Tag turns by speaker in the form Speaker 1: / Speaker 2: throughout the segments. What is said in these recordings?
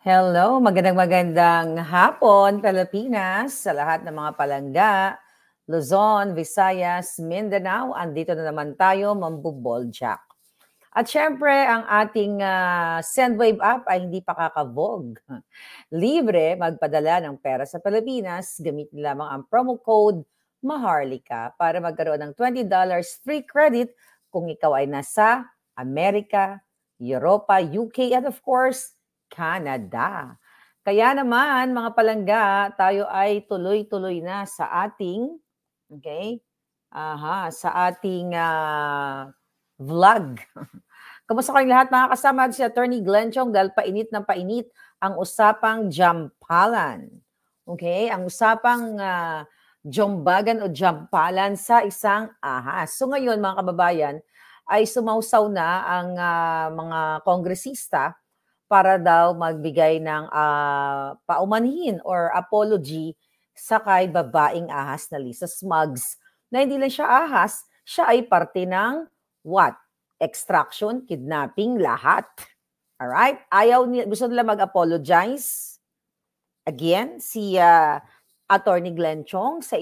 Speaker 1: Hello, magandang hapon, Pilipinas, sa lahat ng mga palangga, Luzon, Visayas, Mindanao, andito na naman tayo, mambuboljak. At syempre, ang ating Sendwave app ay hindi pa kakabog. Libre magpadala ng pera sa Pilipinas, gamitin lamang ang promo code Maharlika para magkaroon ng $20 free credit kung ikaw ay nasa Amerika, Europa, UK, at of course, Canada. Kaya naman, mga palangga, tayo ay tuloy-tuloy na sa ating, sa ating vlog. Kamusta kayong lahat mga kasama? Si Attorney Glenn Chong dahil painit ng painit ang usapang jampalan. Okay? Ang usapang jombagan o jampalan sa isang ahas. So ngayon mga kababayan, ay sumausaw na ang mga kongresista para daw magbigay ng paumanhin or apology sa kay babaeng ahas na Lisa Smugs. Na hindi lang siya ahas, siya ay parte ng what? Extraction, kidnapping, lahat. Alright? Gusto nila mag-apologize. Again, si Attorney Glenn Chong sa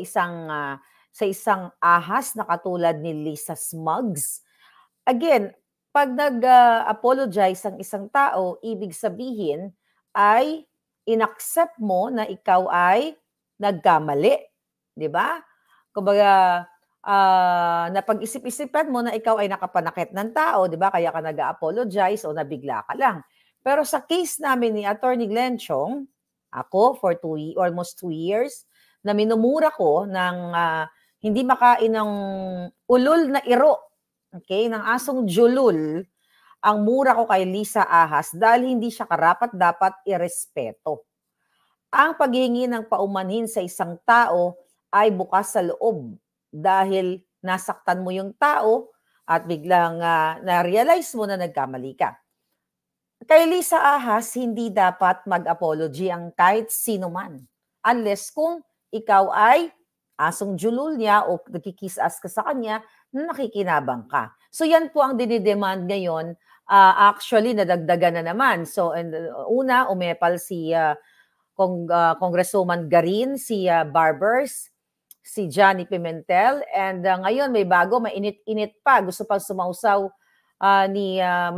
Speaker 1: isang ahas na katulad ni Lisa Smugs. Again, pag nag-apologize ang isang tao, ibig sabihin ay inaccept mo na ikaw ay nagkamali. Di ba? Kumbaga, napag-isip-isipan mo na ikaw ay nakapanakit ng tao, di ba? Kaya ka nag-apologize o nabigla ka lang. Pero sa case namin ni Attorney Glenn Chong, ako for almost 2 years, na minumura ko ng hindi makain ng ulol na iro, ng asong julul, ang mura ko kay Lisa Ahas dahil hindi siya karapat-dapat irespeto. Ang paghihingi ng paumanhin sa isang tao ay bukas sa loob dahil nasaktan mo yung tao at biglang na-realize mo na nagkamali ka. Kay Lisa Ahas, hindi dapat mag-apology ang kahit sino man. Unless kung ikaw ay asong julul niya o nagkikiss-ass ka sa kanya na nakikinabang ka. So yan po ang dinidemand ngayon. Actually, nadagdagan na naman. So una, umepal si Congresswoman Garin, si Barbers, si Johnny Pimentel, and ngayon may bago, mainit-init pa. Gusto pang sumausaw ni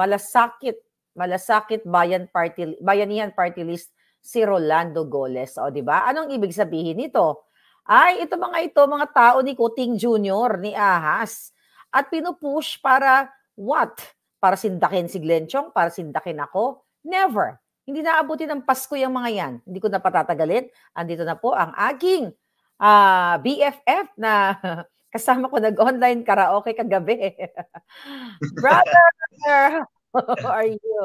Speaker 1: Malasakit Bayanihan Party List si Rolando Goles. O, di ba? Anong ibig sabihin nito? Ay, mga tao ni Kuting Jr., ni Ahas. At pinupush para what? Para sindakin si Glenn Chong? Para sindakin ako? Never. Hindi naabuti ng Pasko yung mga yan. Hindi ko na patatagalin. Andito na po ang aking BFF na kasama ko nag-online karaoke kagabi. Brother! How are you?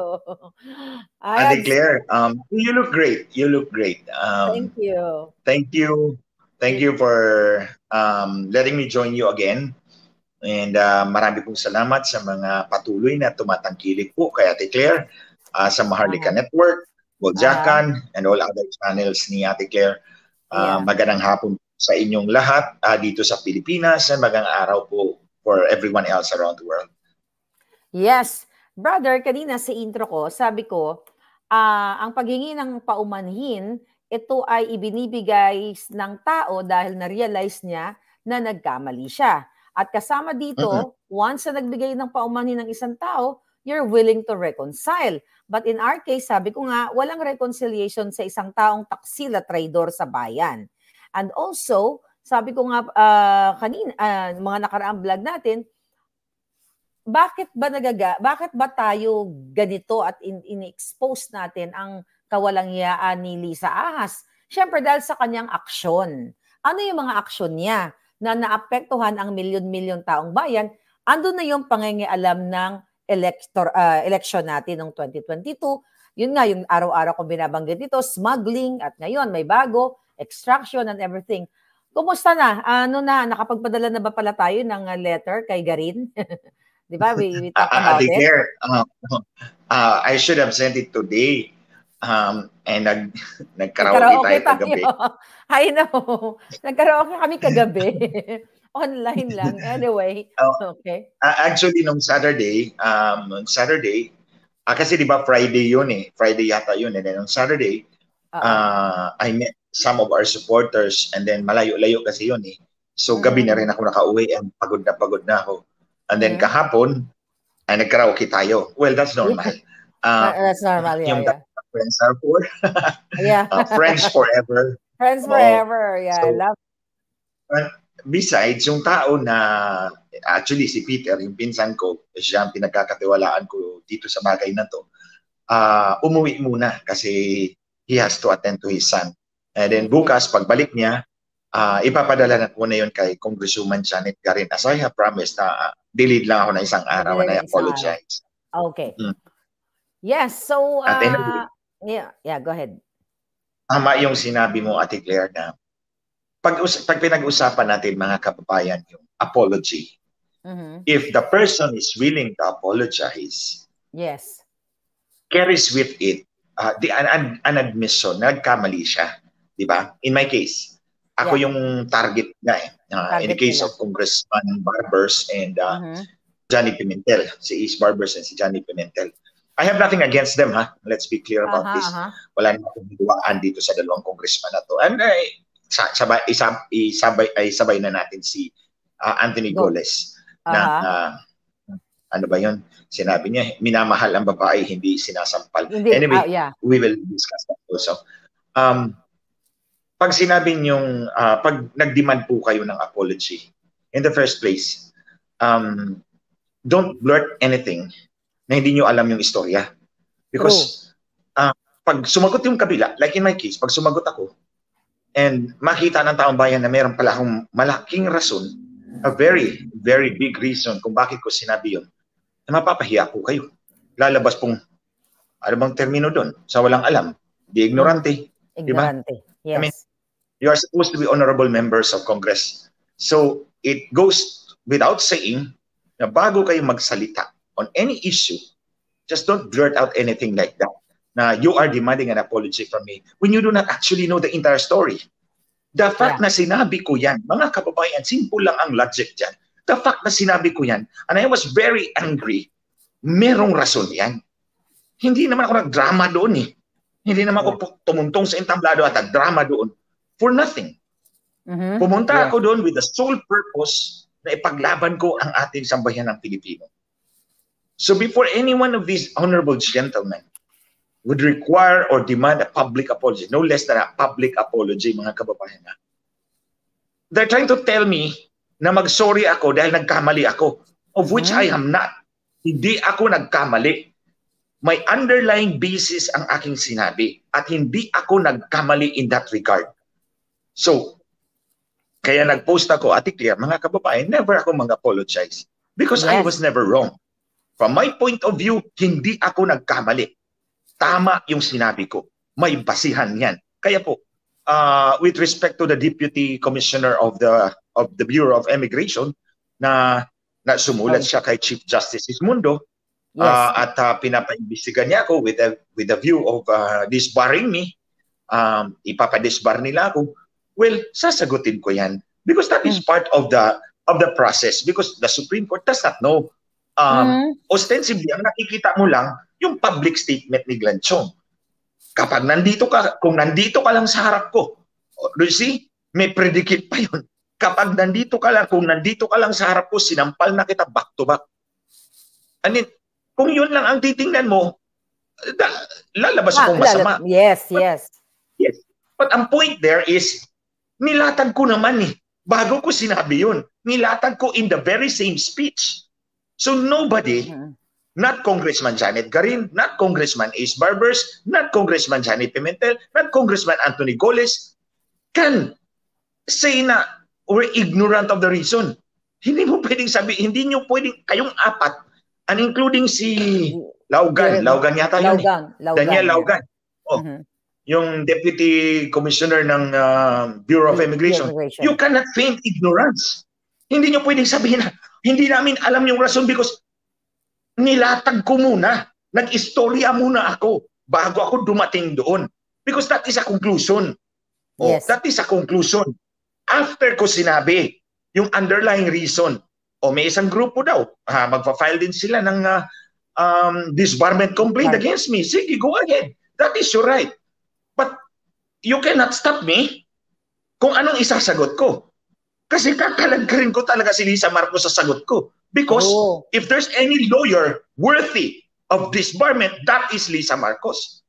Speaker 2: I declare, you look great. You look great.
Speaker 1: Thank you.
Speaker 2: Thank you. Thank you for letting me join you again. And marami pong salamat sa mga patuloy na tumatangkilik po kay Ate Claire sa Maharlika Network, Boljakan, and all other channels ni Ate Claire. Magandang hapon sa inyong lahat dito sa Pilipinas and magandang araw po for everyone else around the world.
Speaker 1: Yes. Brother, kanina sa intro ko, sabi ko, ang paghingi ng paumanhin, ito ay ibinibigay ng tao dahil na-realize niya na nagkamali siya. At kasama dito, once na nagbigay ng paumanhin ng isang tao, you're willing to reconcile. But in our case, sabi ko nga, walang reconciliation sa isang taong taksil at traidor sa bayan. And also, sabi ko nga kanina, mga nakaraang vlog natin, bakit ba tayo ganito at in-expose natin ang kawalangyaan ni Lisa Ahas? Siyempre dahil sa kanyang aksyon. Ano yung mga aksyon niya na naapektuhan ang milyon-milyon taong bayan? Andun na yung pangingialam ng election natin noong 2022. Yun nga, yung araw-araw kong binabanggit dito, smuggling, at ngayon may bago, extraction and everything. Kumusta na? Nakapagpadala na ba pala tayo ng letter kay Garin? Di ba? We talked about it.
Speaker 2: I should have sent it today. And nagkaraoke tayo kagabi.
Speaker 1: I know. Nagkaraoke kami kagabi. Online lang. Anyway.
Speaker 2: Okay. Actually, nung Saturday, Kasi di ba Friday yun eh. Friday yata yun. And then on Saturday, I met some of our supporters and then malayo-layo kasi yun eh. So gabi na rin ako nakauwi and pagod na ako. And then kahapon, ay nag-karaoke tayo. Well, that's normal.
Speaker 1: That's normal, yeah.
Speaker 2: Friends are for. Friends forever.
Speaker 1: Friends forever, yeah.
Speaker 2: So,
Speaker 1: I love
Speaker 2: it. Besides, yung tao na, actually si Peter, yung pinsan ko, siya ang pinagkakatiwalaan ko dito sa bagay na to, umuwi muna kasi he has to attend to his son. And then bukas, pagbalik niya, ipapadala na po na yun kay Congresswoman Janet Garin. As I have promised, delayed lang ako na isang araw and I apologize.
Speaker 1: Okay. Yes, so, yeah, go ahead.
Speaker 2: Tama yung sinabi mo, Ate Claire, na pag pinag-usapan natin mga kababayan yung apology, if the person is willing to apologize,
Speaker 1: yes,
Speaker 2: carries with it an admission, nagkamali siya, di ba? In my case, ako yung target na in the case of Congressman Barbers and Johnny Pimentel, si Ace Barbers and si Johnny Pimentel. I have nothing against them, ha? Let's be clear about this. Wala naman akong biduaan dito sa dalawang congressman na to. And sabay na natin si Anthony Goles na ano ba yun? Sinabi niya, minamahal ang babae, hindi sinasampal. Anyway, we will discuss that also. Pag sinabi niyong, pag nag-demand po kayo ng apology, in the first place, don't blurt anything na hindi niyo alam yung istorya. Because pag sumagot yung kabila, like in my case, pag sumagot ako, and makita ng taong bayan na meron pala akong malaking rason, a very, very big reason kung bakit ko sinabi yun, na mapapahiya po kayo. Lalabas pong, ano bang termino doon? Sa walang alam. Di ignorante.
Speaker 1: Ignorante, diba? Yes.
Speaker 2: I mean, you are supposed to be honorable members of Congress. So, it goes without saying na bago kayo magsalita on any issue, just don't blurt out anything like that. Na you are demanding an apology from me when you do not actually know the entire story. The fact na sinabi ko yan, mga kababayan, simple lang ang logic dyan. The fact na sinabi ko yan, and I was very angry, merong rason yan. Hindi naman ako nagdrama doon eh. Hindi naman ako tumuntong sa entablado at nagdrama doon for nothing. Pumunta ako doon with the sole purpose na ipaglaban ko ang ating sambayan ng Pilipino. So before any one of these honorable gentlemen would require or demand a public apology, no less than a public apology, mga kababayan, they're trying to tell me na mag-sorry ako dahil nagkamali ako, of which I am not. Hindi ako nagkamali. May underlying basis ang aking sinabi at hindi ako nagkamali in that regard. So, kaya nag-post ako, Ate Claire, mga kababayan, never ako mag-apologize because I was never wrong. From my point of view, hindi ako nagkamali. Tama yung sinabi ko. May basihan yan. Kaya po, with respect to the Deputy Commissioner of the Bureau of Immigration na sumulat siya kay Chief Justice Ismundo at pinapaimbestigan niya ako with a view of disbarring me, ipapadisbar nila ako. Well, sasagutin ko yan because that is part of the process because the Supreme Court does not know. Ostensibly, ang nakikita mo lang yung public statement ni Glenn Chong. Kapag kung nandito ka lang sa harap ko, do you see? May predicate pa yun. Kapag kung nandito ka lang sa harap ko, sinampal na kita back to back. I mean, kung yun lang ang titingnan mo, lalabas kong masama.
Speaker 1: Yes.
Speaker 2: But ang point there is, nilatag ko naman eh. Bago ko sinabi yun, nilatag ko in the very same speech. So nobody, not Congressman Janet Garin, not Congressman Ace Barbers, not Congressman Johnny Pimentel, not Congressman Anthony Goles, can say na we're ignorant of the reason. Hindi mo pwedeng sabihin, hindi nyo pwedeng, kayong apat, and including si Laugan yata yun. Daniel Laugan. Yung Deputy Commissioner ng Bureau of Immigration. You cannot feign ignorance. Hindi nyo pwedeng sabihin na, hindi namin alam yung rason because nilatag ko muna. Nag-istorya muna ako bago ako dumating doon. Because that is a conclusion. That is a conclusion. After ko sinabi yung underlying reason, may isang grupo daw, magpa-file din sila ng disbarment complaint against me. Sige, go ahead. That is your right. But you cannot stop me kung anong isasagot ko. Kasi kakalagkarin ko talaga si Lisa Marcos sa sagot ko. Because if there's any lawyer worthy of disbarment, that is Lisa Marcos.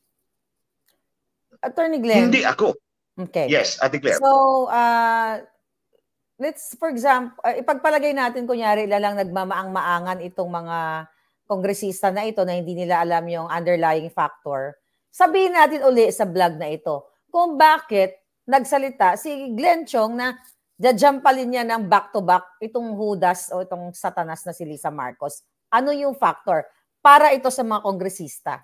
Speaker 1: Attorney Glenn.
Speaker 2: Hindi ako.
Speaker 1: Okay.
Speaker 2: Yes, Ate Claire.
Speaker 1: So, let's, for example, ipagpalagay natin, kunyari, lalang nagmamaang-maangan itong mga kongresista na ito na hindi nila alam yung underlying factor. Sabihin natin uli sa vlog na ito kung bakit nagsalita si Glenn Chong na jajampalin niya ng back-to-back itong Judas o itong Satanas na si Lisa Marcos. Ano yung factor para ito sa mga kongresista?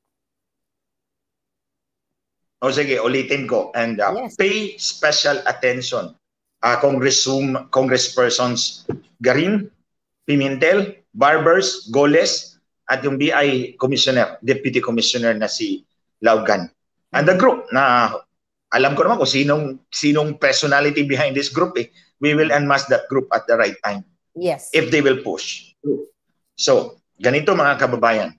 Speaker 2: O sige, ulitin ko. And
Speaker 1: Yes.
Speaker 2: Pay special attention. Congresspersons Garin, Pimentel, Barbers, Goles, at yung BI Commissioner, Deputy Commissioner na si Laugan. And the group na alam ko naman kung sinong personality behind this group. We will unmask that group at the right time.
Speaker 1: Yes.
Speaker 2: If they will push. So, ganito mga kababayan.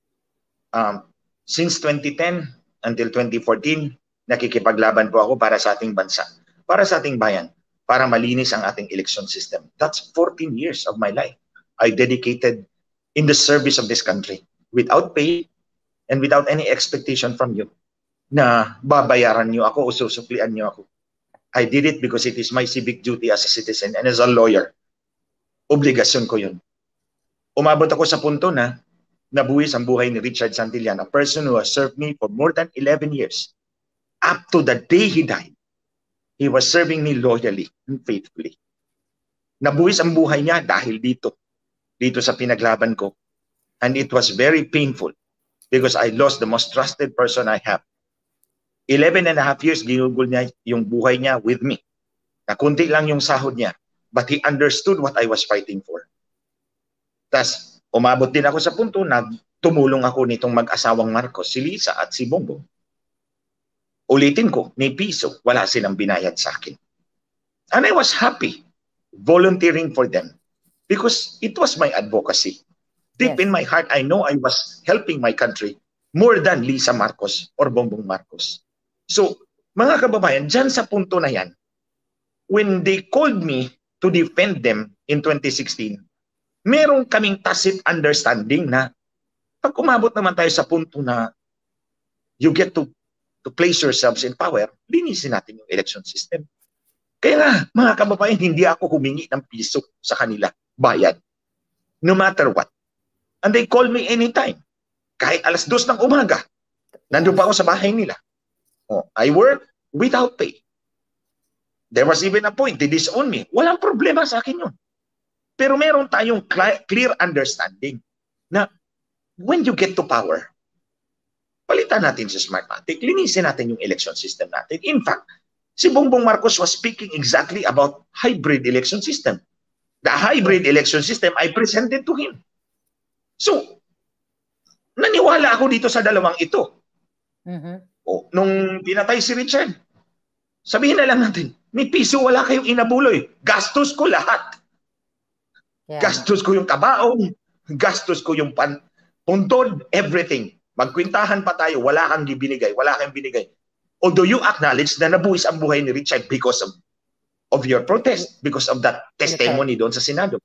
Speaker 2: Since 2010 until 2014, nakikipaglaban po ako para sa ating bansa, para sa ating bayan, para malinis ang ating election system. That's 14 years of my life. I dedicated in the service of this country without pay and without any expectation from you na babayaran niyo ako o susuklian niyo ako. I did it because it is my civic duty as a citizen and as a lawyer. Obligasyon ko yun. Umabot ako sa punto na nabuwis ang buhay ni Richard Santillan, a person who has served me for more than 11 years. Up to the day he died, he was serving me loyally and faithfully. Nabuwis ang buhay niya dahil dito sa pinaglaban ko. And it was very painful because I lost the most trusted person I have. 11.5 years ginugol niya yung buhay niya with me. Na kunti lang yung sahod niya, but he understood what I was fighting for. Tas umabot din ako sa punto na tumulong ako nitong mag-asawang Marcos, si Lisa at si Bongbong. Ulitin ko, ni piso, wala silang binayad sa akin. And I was happy volunteering for them because it was my advocacy. Deep in my heart, I know I was helping my country more than Lisa Marcos or Bongbong Marcos. So, mga kababayan, dyan sa punto na yan, when they called me to defend them in 2016, meron kaming tacit understanding na pag umabot naman tayo sa punto na you get to place yourselves in power, linisin natin yung election system. Kaya nga, mga kababayan, hindi ako humingi ng piso sa kanila, bayad. No matter what. And they call me anytime. Kahit 2:00 ng umaga, nandun pa ako sa bahay nila. I work without pay. There was even a point, they disown me. Walang problema sa akin yun. Pero meron tayong clear understanding na when you get to power, palitan natin si Smartmatic, linisin natin yung election system natin. In fact, si Bongbong Marcos was speaking exactly about hybrid election system. The hybrid election system I presented to him. So, naniwala ako dito sa dalawang ito. Nung pinatay si Richard, sabihin na lang natin, may piso wala kayong inabuloy. Gastos ko lahat. Gastos ko yung kabaong, gastos ko yung puntod, everything. Magkwintahan pa tayo, wala kang binigay, wala kang binigay. Although you acknowledge na nabuwis ang buhay ni Richard because of your protest, because of that testimony doon sa Senado.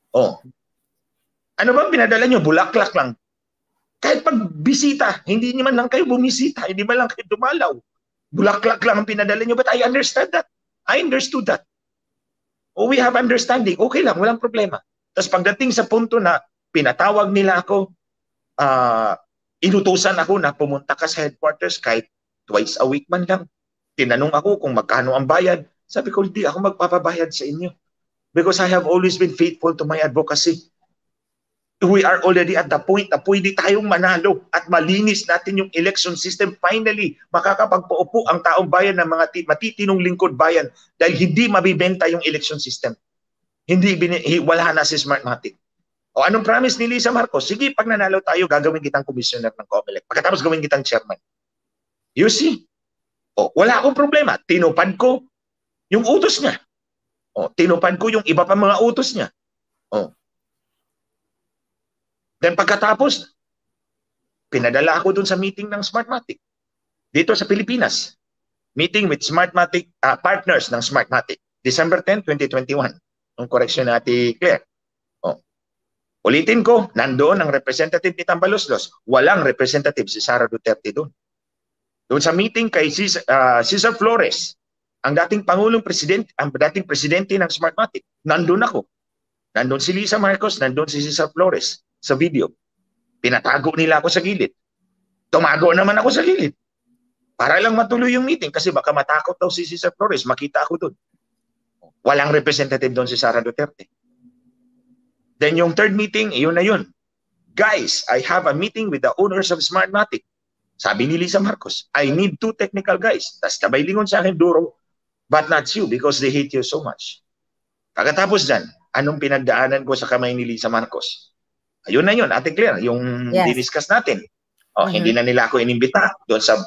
Speaker 2: Ano ba pinadala nyo? Bulaklak lang. Kahit pag bisita, hindi naman lang kayo bumisita, hindi man lang kayo dumalaw. Bulaklak lang ang pinadala nyo, but I understand that. I understood that. We have understanding. Okay lang, walang problema. Tapos pagdating sa punto na pinatawag nila ako, inutusan ako na pumunta ka sa headquarters kahit twice a week man lang. Tinanong ako kung magkano ang bayad. Sabi ko, hindi ako magpapabayad sa inyo. Because I have always been faithful to my advocacy. We are already at the point na pwede tayong manalo at malinis natin yung election system. Finally, makakapagpaupo ang taong bayan ng mga matitinong lingkod bayan dahil hindi mabibenta yung election system. Wala na si Smartmatic. Anong promise ni Lisa Marcos? Sige, pag nanalo tayo, gagawin kitang commissioner ng COMELEC. Pagkatapos gawin kitang chairman. You see? Wala akong problema. Tinupad ko yung utos niya. Tinupad ko yung iba pa mga utos niya. Then pagkatapos, pinadala ako dun sa meeting ng Smartmatic dito sa Pilipinas. Meeting with Smartmatic, partners ng Smartmatic. December 10, 2021. Ang correction ni Ate Claire. Ulitin ko, nandoon ang representative ni Tambaloslos. Walang representative si Sara Duterte doon. Doon sa meeting kay Cesar Flores, ang dating dating presidente ng Smartmatic, nandun ako. Nandun si Lisa Marcos, nandun si Cesar Flores sa video. Pinatago nila ako sa gilid. Tumago naman ako sa gilid. Para lang matuloy yung meeting kasi baka matakot daw si Cesar Flores, makita ako doon. Walang representative doon si Sara Duterte. Then yung third meeting, yun na yun. Guys, I have a meeting with the owners of Smartmatic. Sabi ni Lisa Marcos, I need 2 technical guys. Tapos sabay lingon sa akin, Duro, but not you because they hate you so much. Pagkatapos dyan, anong pinagdaanan ko sa kamay ni Lisa Marcos? Ayun na yun, Ate Claire, yung diniscuss natin. Hindi na nila ako inimbita doon sa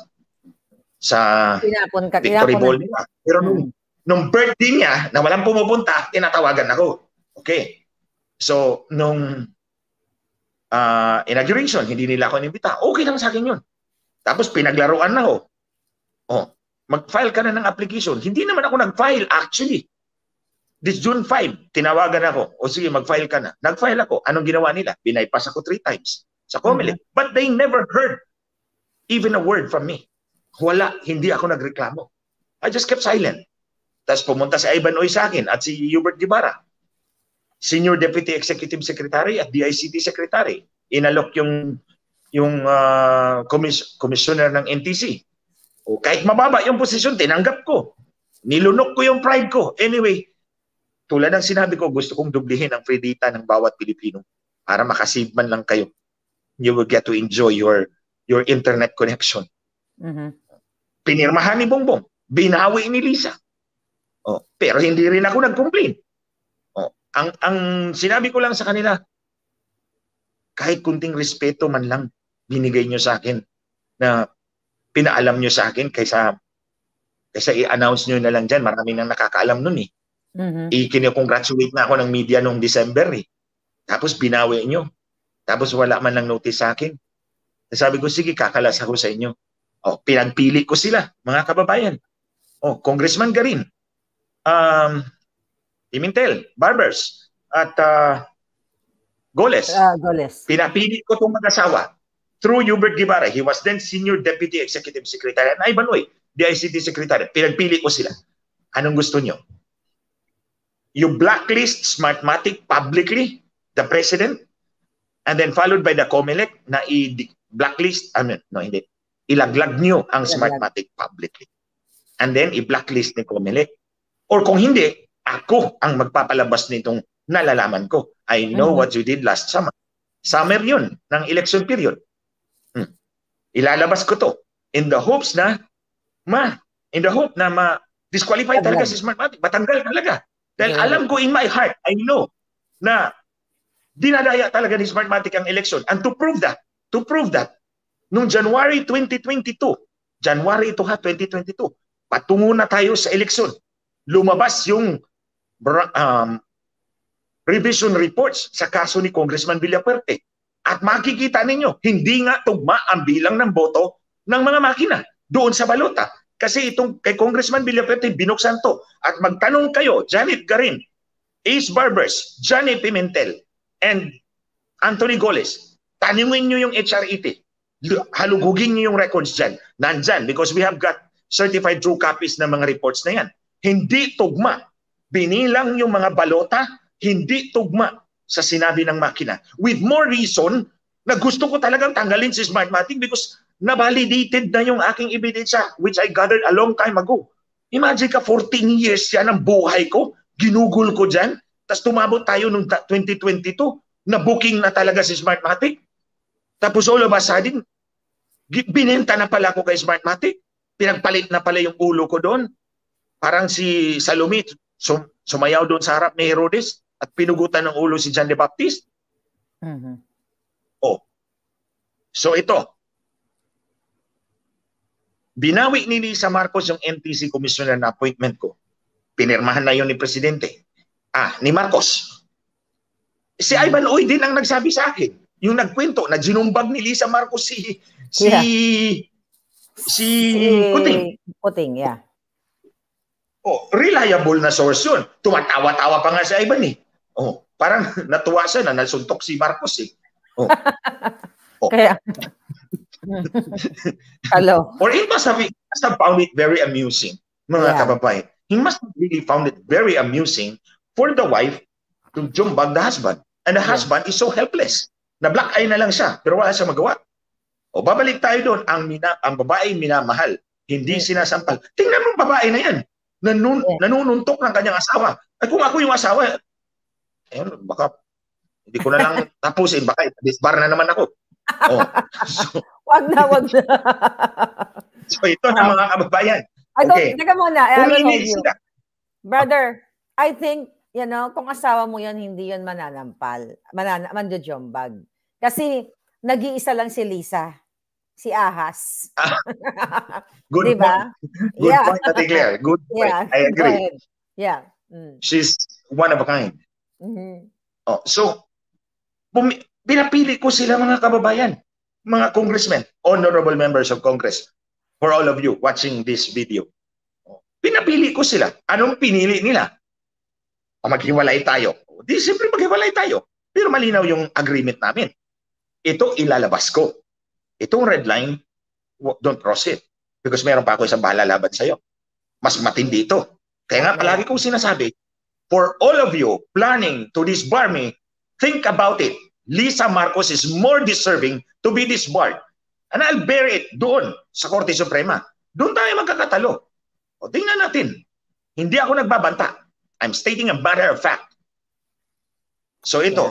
Speaker 2: Victory Ball nila. Pero nung birthday niya, na walang pumupunta, tinatawagan ako. Okay. So, nung inauguration, hindi nila ako inimbita. Okay lang sa akin yun. Tapos pinaglaruan na ako. Mag-file ka na ng application. Hindi naman ako nag-file actually. This June 5, tinawagan ako. O sige, mag-file ka na. Nag-file ako. Anong ginawa nila? Binaypass ako 3 times sa COMELEC. But they never heard even a word from me. Wala, hindi ako nagreklamo. I just kept silent. Tapos pumunta si Ivan Oy sa akin at si Hubert Guevara, Senior Deputy Executive Secretary at DICT Secretary. Inalok yung commissioner ng NTC. O kahit mababa yung posisyon, tinanggap ko. Nilunok ko yung pride ko. Anyway, tulad ng sinabi ko, gusto kong dublihin ang free data ng bawat Pilipino para makasave man lang kayo. You will get to enjoy your internet connection. Pinirmahan ni Bongbong, binawi ni Lisa. Pero hindi rin ako nag-complain. Ang sinabi ko lang sa kanila, kahit kunting respeto man lang binigay nyo sa akin na pinaalam nyo sa akin kaysa i-announce nyo na lang dyan. Maraming nang nakakaalam nun eh. I-congratulate na ako ng media noong December eh. Tapos binawi nyo. Tapos wala man lang notice sa akin. Sabi ko, sige, kakalas ako sa inyo. Pinagpili ko sila, mga kababayan. Congressman Garin, Pimentel, Barbers, at Goles. Pinapili ko itong mag-asawa through Hubert Guevara. He was then Senior Deputy Executive Secretary. And Ivan Oy, DICT Secretary. Pinagpili ko sila. Anong gusto nyo? You blacklist Smartmatic publicly, the President, and then followed by the COMELEC na i-blacklist, hindi. Ilaglag nyo ang Smartmatic publicly. And then, i-blacklist ni COMELEC. Or kung hindi, ako ang magpapalabas nitong nalalaman ko. I know what you did last summer. Summer yun, ng election period. Ilalabas ko to in the hopes na ma-disqualify talaga si Smartmatic. Matanggal talaga. Dahil alam ko in my heart, I know na dinadaya talaga ni Smartmatic ang election. And to prove that, noong January 2022, patungo na tayo sa eleksyon. Lumabas yung revision reports sa kaso ni Congressman Villafuerte. At makikita ninyo, hindi nga tugma ang bilang ng boto ng mga makina doon sa balota. Kasi itong kay Congressman Villafuerte, binuksan to. At magtanong kayo, Janet Garin, Ace Barbers, Johnny Pimentel, and Anthony Goles, tanungin nyo yung HRET. Halugugin nyo yung records dyan. Nandyan, because we have got certified true copies ng mga reports na yan. Hindi tugma. Binilang yung mga balota, hindi tugma sa sinabi ng makina. With more reason, na gusto ko talagang tanggalin si Smartmatic because na-validated na yung aking ebidensya, which I gathered a long time ago. Imagine ka, 14 years yan ang buhay ko, ginugol ko dyan, tapos tumabot tayo noong 2022, na booking na talaga si Smartmatic. Tapos all of a sudden, binenta na pala ako kay Smartmatic, pinagpalit na pala yung ulo ko doon. Parang si Salome, sumayaw doon sa harap ni Herodes at pinugutan ng ulo si John the Baptist. So ito, binawi ni Lisa Marcos yung NTC Commissioner na appointment ko. Pinirmahan na yun ni Presidente. Ni Marcos. Si Ivan Oy din ang nagsabi sa akin. yung nagkwento na ginumbag ni Lisa Marcos si Kuting.
Speaker 1: Kuting, yeah.
Speaker 2: Oh, reliable na source yun. Tumatawa-tawa pa nga si Ivan eh. Oh, parang natuwa siya na nasuntok si Marcos eh. Oh.
Speaker 1: Kaya, hello.
Speaker 2: Or he must have found it very amusing, mga kababayan. He must have really found it very amusing for the wife to jumbag the husband. And the husband is so helpless. Na-black eye na lang siya, pero wala siya magawa. O babalik tayo doon, ang babae minamahal, hindi sinasampal. Tingnan mo babae na yan. Nanununtok ng kanyang asawa. Ay kung ako yung asawa, baka hindi ko na lang tapusin, baka disbar na naman ako. Oh. So,
Speaker 1: wag na.
Speaker 2: So ito na mga kababayan.
Speaker 1: Okay. Teka muna. Brother, I think, kung asawa mo yan, hindi yun mananampal. Manjojombag. Kasi nag-iisa lang si Lisa. Si Ahas.
Speaker 2: Good diba? Point. Good point, Ate Claire. Good point.
Speaker 1: Yeah.
Speaker 2: I agree.
Speaker 1: Yeah.
Speaker 2: She's one of a kind. Oh, so, pinapili ko sila mga kababayan, mga congressmen, honorable members of Congress, for all of you watching this video. Pinapili ko sila. Anong pinili nila? Maghiwalay tayo. Di, siyempre maghiwalay tayo. Pero malinaw yung agreement namin. Ito ilalabas ko. Itong red line, don't cross it. Because meron pa ako isang bahala laban sa'yo. Mas matindi ito. Kaya nga palagi kong sinasabi, for all of you planning to disbar me, think about it. Lisa Marcos is more deserving to be disbarred. And I'll bear it doon sa Korte Suprema. Doon tayo magkakatalo. O tingnan natin. Hindi ako nagbabanta. I'm stating a matter of fact. So ito,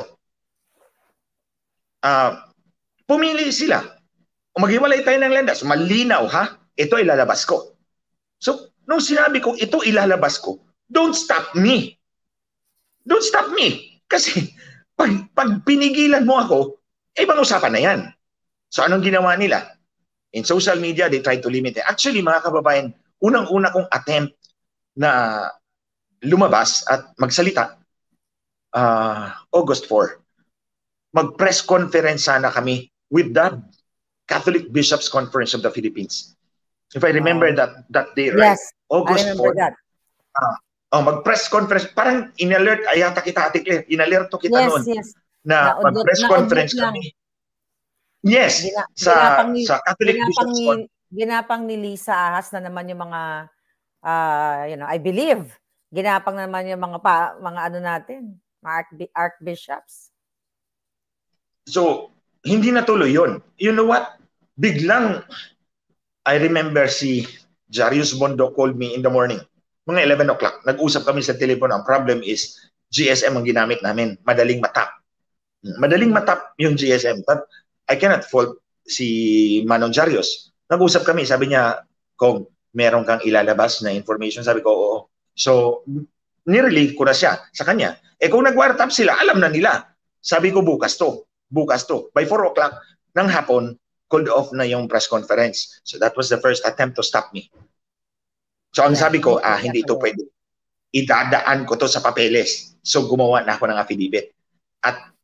Speaker 2: pumili sila. Maghiwalay tayo ng landas. Malinaw ha? Ito ilalabas ko. So, nung sinabi ko ito ilalabas ko, don't stop me. Don't stop me. Kasi pag pinigilan mo ako, ibang usapan na yan. So anong ginawa nila? In social media, they try to limit it. Actually, mga kababayan, unang-una kong attempt na lumabas at magsalita, August 4, mag-press conference sana kami with the Catholic Bishops Conference of the Philippines. If I remember that day, right?
Speaker 1: Yes,
Speaker 2: August
Speaker 1: I remember
Speaker 2: 4.
Speaker 1: That.
Speaker 2: Mag-press conference, parang in-alert, ayata kita, Ate Claire, in-alerto kita noon na mag-press conference kami. Yes, sa Catholic Bishops Conference.
Speaker 1: Ginapang ni Lisa Ahas na naman yung mga, I believe, ginapang naman yung mga ano natin, mga archbishops.
Speaker 2: So, hindi natuloy yun. You know what? Biglang, I remember si Jarius Bondo called me in the morning. Mga 11 o'clock. Nag-usap kami sa telepono. Ang problem is, GSM ang ginamit namin. Madaling matap. Madaling matap yung GSM. But I cannot fault si Manong Jarius. Nag-usap kami. Sabi niya, Kong, meron kang ilalabas na information. Sabi ko, oo. So, nirelieve ko na siya sa kanya. Kung nag-wiretap sila, alam na nila. Sabi ko, bukas to. By 4 o'clock ng hapon, called off na yung press conference. So that was the first attempt to stop me. So ang sabi ko, hindi ito pwede. Idadaan ko to sa papeles. So gumawa na ako ng affidavit. At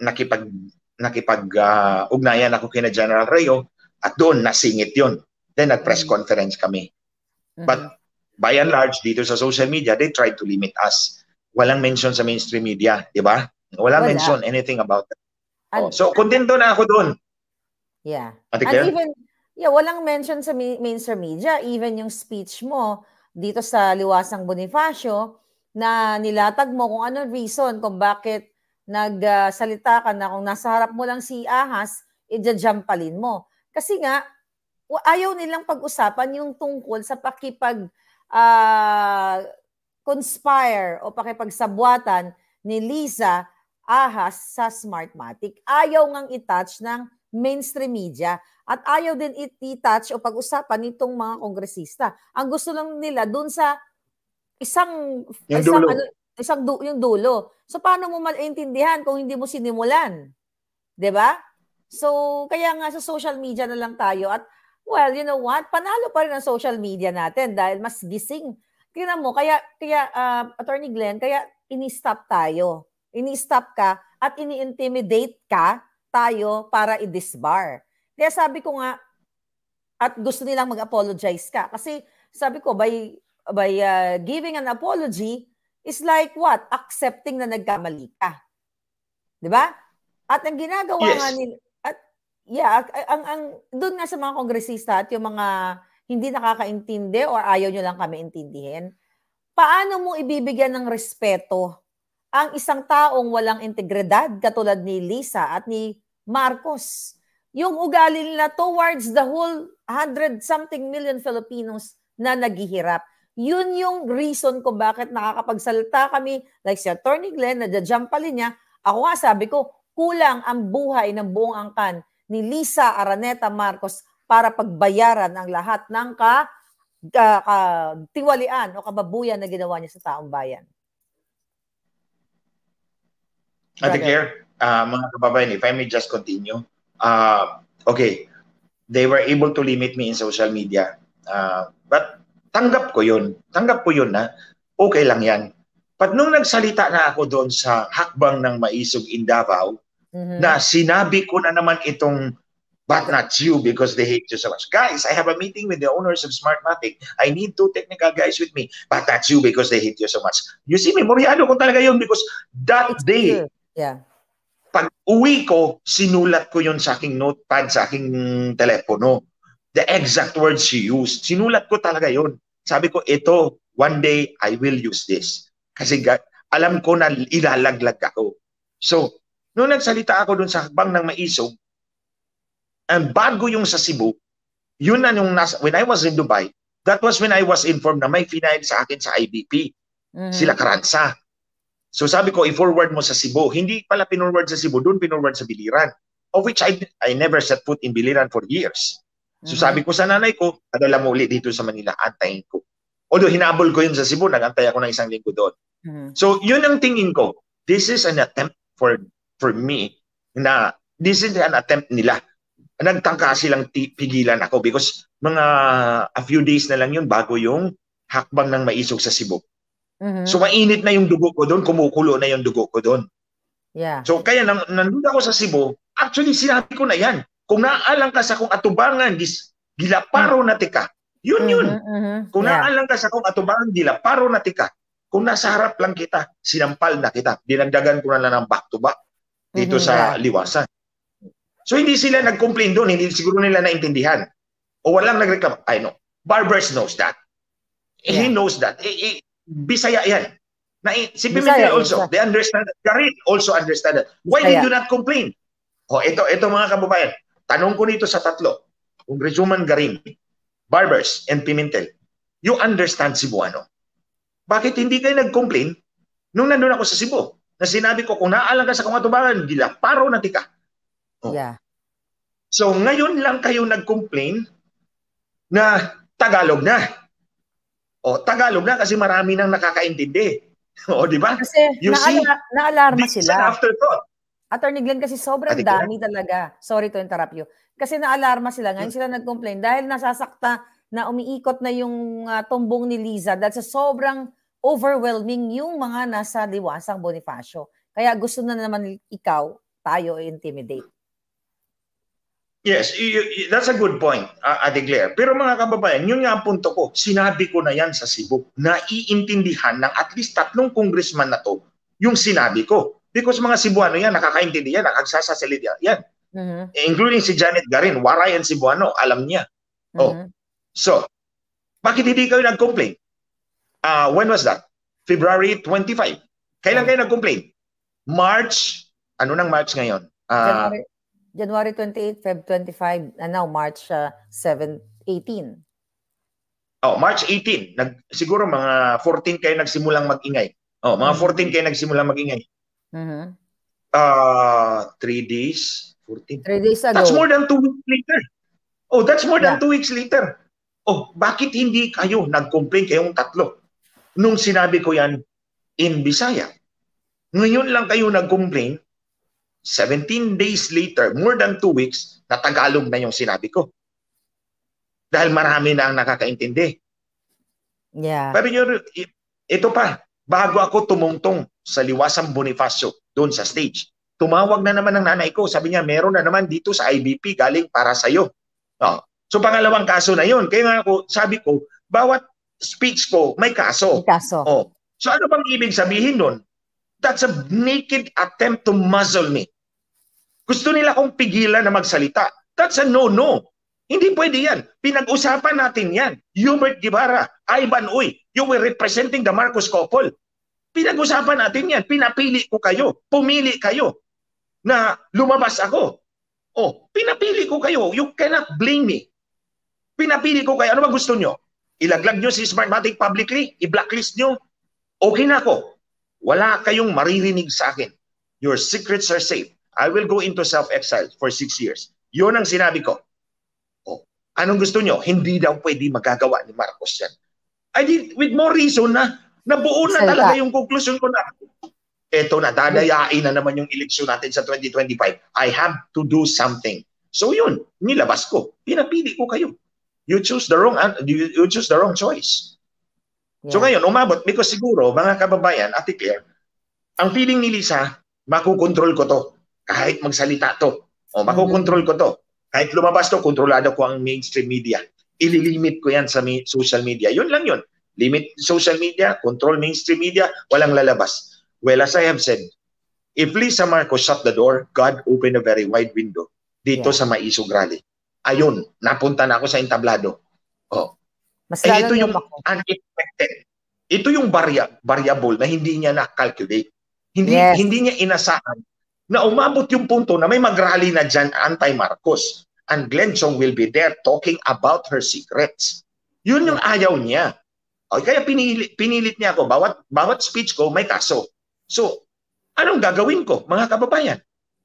Speaker 2: nakipag-ugnayan ako kina General Reo at doon nasingit yun. Then nag-press conference kami. But by and large, dito sa social media, they tried to limit us. Walang mention sa mainstream media, di ba? Walang mention anything about that. So, kontento na ako doon.
Speaker 1: Yeah. And even, walang mention sa mainstream media. Even yung speech mo dito sa Liwasang Bonifacio na nilatag mo kung ano reason kung bakit nagsalita ka na kung nasa harap mo lang si Ahas, i-jampalin mo. Kasi nga, ayaw nilang pag-usapan yung tungkol sa conspire o pakipagsabwatan ni Lisa Ahas sa Smartmatic. Ayaw ngang i-touch ng mainstream media at ayaw din i-touch o pag-usapan nitong mga kongresista. Ang gusto lang nila dun sa yung dulo. So paano mo maintindihan kung hindi mo sinimulan? 'Di ba? So kaya nga sa social media na lang tayo at well, you know what? Panalo pa rin ang social media natin dahil mas gising. Tingnan mo, kaya Attorney Glenn, kaya ini-stop tayo. Ini-stop ka at ini-intimidate ka tayo para i-disbar. Kaya sabi ko nga, at gusto nilang mag-apologize ka. Kasi sabi ko, by giving an apology, is like what? Accepting na nagkamali ka. Di ba? At ang ginagawa nga nila, doon nga sa mga kongresista at yung mga hindi nakakaintindi or ayaw nyo lang kami intindihin, paano mo ibibigyan ng respeto ang isang taong walang integridad katulad ni Lisa at ni Marcos? Yung ugali nila towards the whole 100-something million Filipinos na naghihirap. Yun yung reason kung bakit nakakapagsalita kami, like si Attorney Glenn, nadya-jump pa niya. Ako nga sabi ko, kulang ang buhay ng buong angkan ni Lisa Araneta Marcos para pagbayaran ang lahat ng tiwalian o kababuyan na ginawa niya sa taong bayan.
Speaker 2: Ate Claire, mga kababayan, if I may just continue. Okay, they were able to limit me in social media. But tanggap ko yun. Tanggap ko yun na okay lang yan. But nung nagsalita na ako doon sa hakbang ng Maisog in Davao, na sinabi ko na naman itong, but not you because they hate you so much. Guys, I have a meeting with the owners of Smartmatic. I need 2 technical guys with me, but not you because they hate you so much. You see, memoryado ko talaga yun because that day, pag uwi ko, sinulat ko yun sa aking notepad, sa aking telepono. The exact words she used. Sinulat ko talaga yun. Sabi ko, ito, one day, I will use this. Kasi alam ko na ilalaglag ako. So, nung nagsalita ako dun sa hakbang ng Maisog, and bago yung sa Cebu, yun na yung when I was in Dubai, that was when I was informed na may final sa akin sa IBP. Sila Karansa. So sabi ko, i-forward mo sa Cebu. Hindi pala pinurward sa Cebu, doon pinurward sa Biliran. Of which I never set foot in Biliran for years. So sabi ko sa nanay ko, adala mo ulit dito sa Manila, antayin ko. Although hinabol ko yun sa Cebu, nag-antay ako ng 1 linggo doon. So yun ang tingin ko. This is an attempt for me na this is an attempt nila. Nagtangka silang pigilan ako because mga a few days na lang yun bago yung hakbang ng Maisog sa Cebu. So mainit na yung dugo ko doon, kumukulo na yung dugo ko doon. So kaya nandun ako sa Cebu, actually sinabi ko na yan. Kung naaalang ka sa kung atubangan, gilaparo na tika. Yun. Kung naaalang ka sa kung atubangan, gilaparo na tika. Kung nasa harap lang kita, sinampal na kita. Dinagdagan ko na lang ng back to back dito sa Liwasan. So hindi sila nag-complain doon, hindi siguro nila naintindihan. O walang nagreklamo. I know. Barbers knows that. He knows that. Bisaya yan. Si Pimentel also, they understand that. Garin also understand that. Why did you not complain? Ito mga kababayan, tanong ko nito sa tatlo, Congresswoman Garin, Barbers, and Pimentel, you understand Cebuano. Bakit hindi kayo nag-complain nung nandun ako sa Cebu? Na sinabi ko, kung naaalang ka sa kumatubangan, gilaparo na tika. So ngayon lang kayo nag-complain na Tagalog na. Tagalog na kasi marami nang nakakaintindi. Di ba?
Speaker 1: Kasi naalarma sila.
Speaker 2: Afterthought.
Speaker 1: Attorney Glenn, kasi sobrang dami talaga. Sorry to interrupt you. Kasi naalarma sila. Ngayon sila nag-complain dahil nasasakta na umiikot na yung tumbong ni Liza dahil sa sobrang overwhelming yung mga nasa Liwasang Bonifacio. Kaya gusto na naman tayo intimidate.
Speaker 2: Yes, that's a good point, Ate Claire. Pero mga kababayan, yun nga ang punto ko. Sinabi ko na yan sa Cebu. Naiintindihan ng at least 3 congressman na to yung sinabi ko. Because mga Cebuano yan, nakakaintindi yan, nakagsasasalita yan. Including si Janet Garin, Waray and Cebuano, alam niya. So, bakit hindi kayo nag-complain? When was that? February 25. Kailan kayo nag-complain? March, ano nang March ngayon?
Speaker 1: January 28, Feb 25, and now March 18.
Speaker 2: March 18. Siguro mga 14 kayo nagsimulang mag-ingay. Mga 14 kayo nagsimulang mag-ingay. 3 days, 14.
Speaker 1: 3 days ago.
Speaker 2: That's more than 2 weeks later. That's more than 2 weeks later. Bakit hindi kayo nag-complain kayong 3? Nung sinabi ko yan in Bisaya. Ngayon lang kayo nag-complain, 17 days later, more than 2 weeks, na Tagalog na yung sinabi ko. Dahil marami na ang nakakaintindi. Pero ito pa, bago ako tumungtong sa Liwasang Bonifacio, doon sa stage, tumawag na naman ng nanay ko. Sabi niya, meron na naman dito sa IBP galing para sa'yo. Oh. So pangalawang kaso na yun. Kaya nga ako, sabi ko, bawat speech ko may kaso.
Speaker 1: May kaso.
Speaker 2: Oh. So ano bang ibig sabihin nun? That's a naked attempt to muzzle me. Gusto nila akong pigilan na magsalita. That's a no-no. Hindi pwede yan. Pinag-usapan natin yan. Hubert Guevara, Ivan Uy, you were representing the Marcos couple. Pinag-usapan natin yan. Pinapili ko kayo. Pumili kayo na lumabas ako. Oh, pinapili ko kayo. You cannot blame me. Pinapili ko kayo. Ano ba gusto nyo? Ilaglag nyo si Smartmatic publicly? I-blacklist nyo? Okay na ako. Wala kayong maririnig sa akin. Your secrets are safe. I will go into self-exile for 6 years. Yun ang sinabi ko. Oh, anong gusto nyo? Hindi daw pwede magagawa ni Marcos yan. I did with more reason na nabuo na talaga yung conclusion ko na eto na, dadayain na naman yung eleksyon natin sa 2025. I have to do something. So yun, nilabas ko. Pinapili ko kayo. You choose the wrong choice. Yeah. So ngayon, umabot because siguro, mga kababayan, Ate Claire, ang feeling ni Lisa, makukontrol ko to. Kahit magsalita to. O, makukontrol ko to. Kahit lumabas to, kontrolado ko ang mainstream media. Ililimit ko yan sa social media. Yun lang yun. Limit social media, control mainstream media, walang lalabas. Well, as I have said, if Lisa Marcos shut the door, God opened a very wide window dito sa Maisog Rally. Ayun, napunta na ako sa entablado. Oh. Mas ito yung unexpected. Ito yung variable na hindi niya na-calculate. Hindi niya inasahan na umabot yung punto na may mag-rally na dyan anti-Marcos. And Glenn Chong will be there talking about her secrets. Yun yung ayaw niya. Okay, kaya pinilit niya ako. Bawat speech ko may kaso. So, anong gagawin ko, mga kababayan?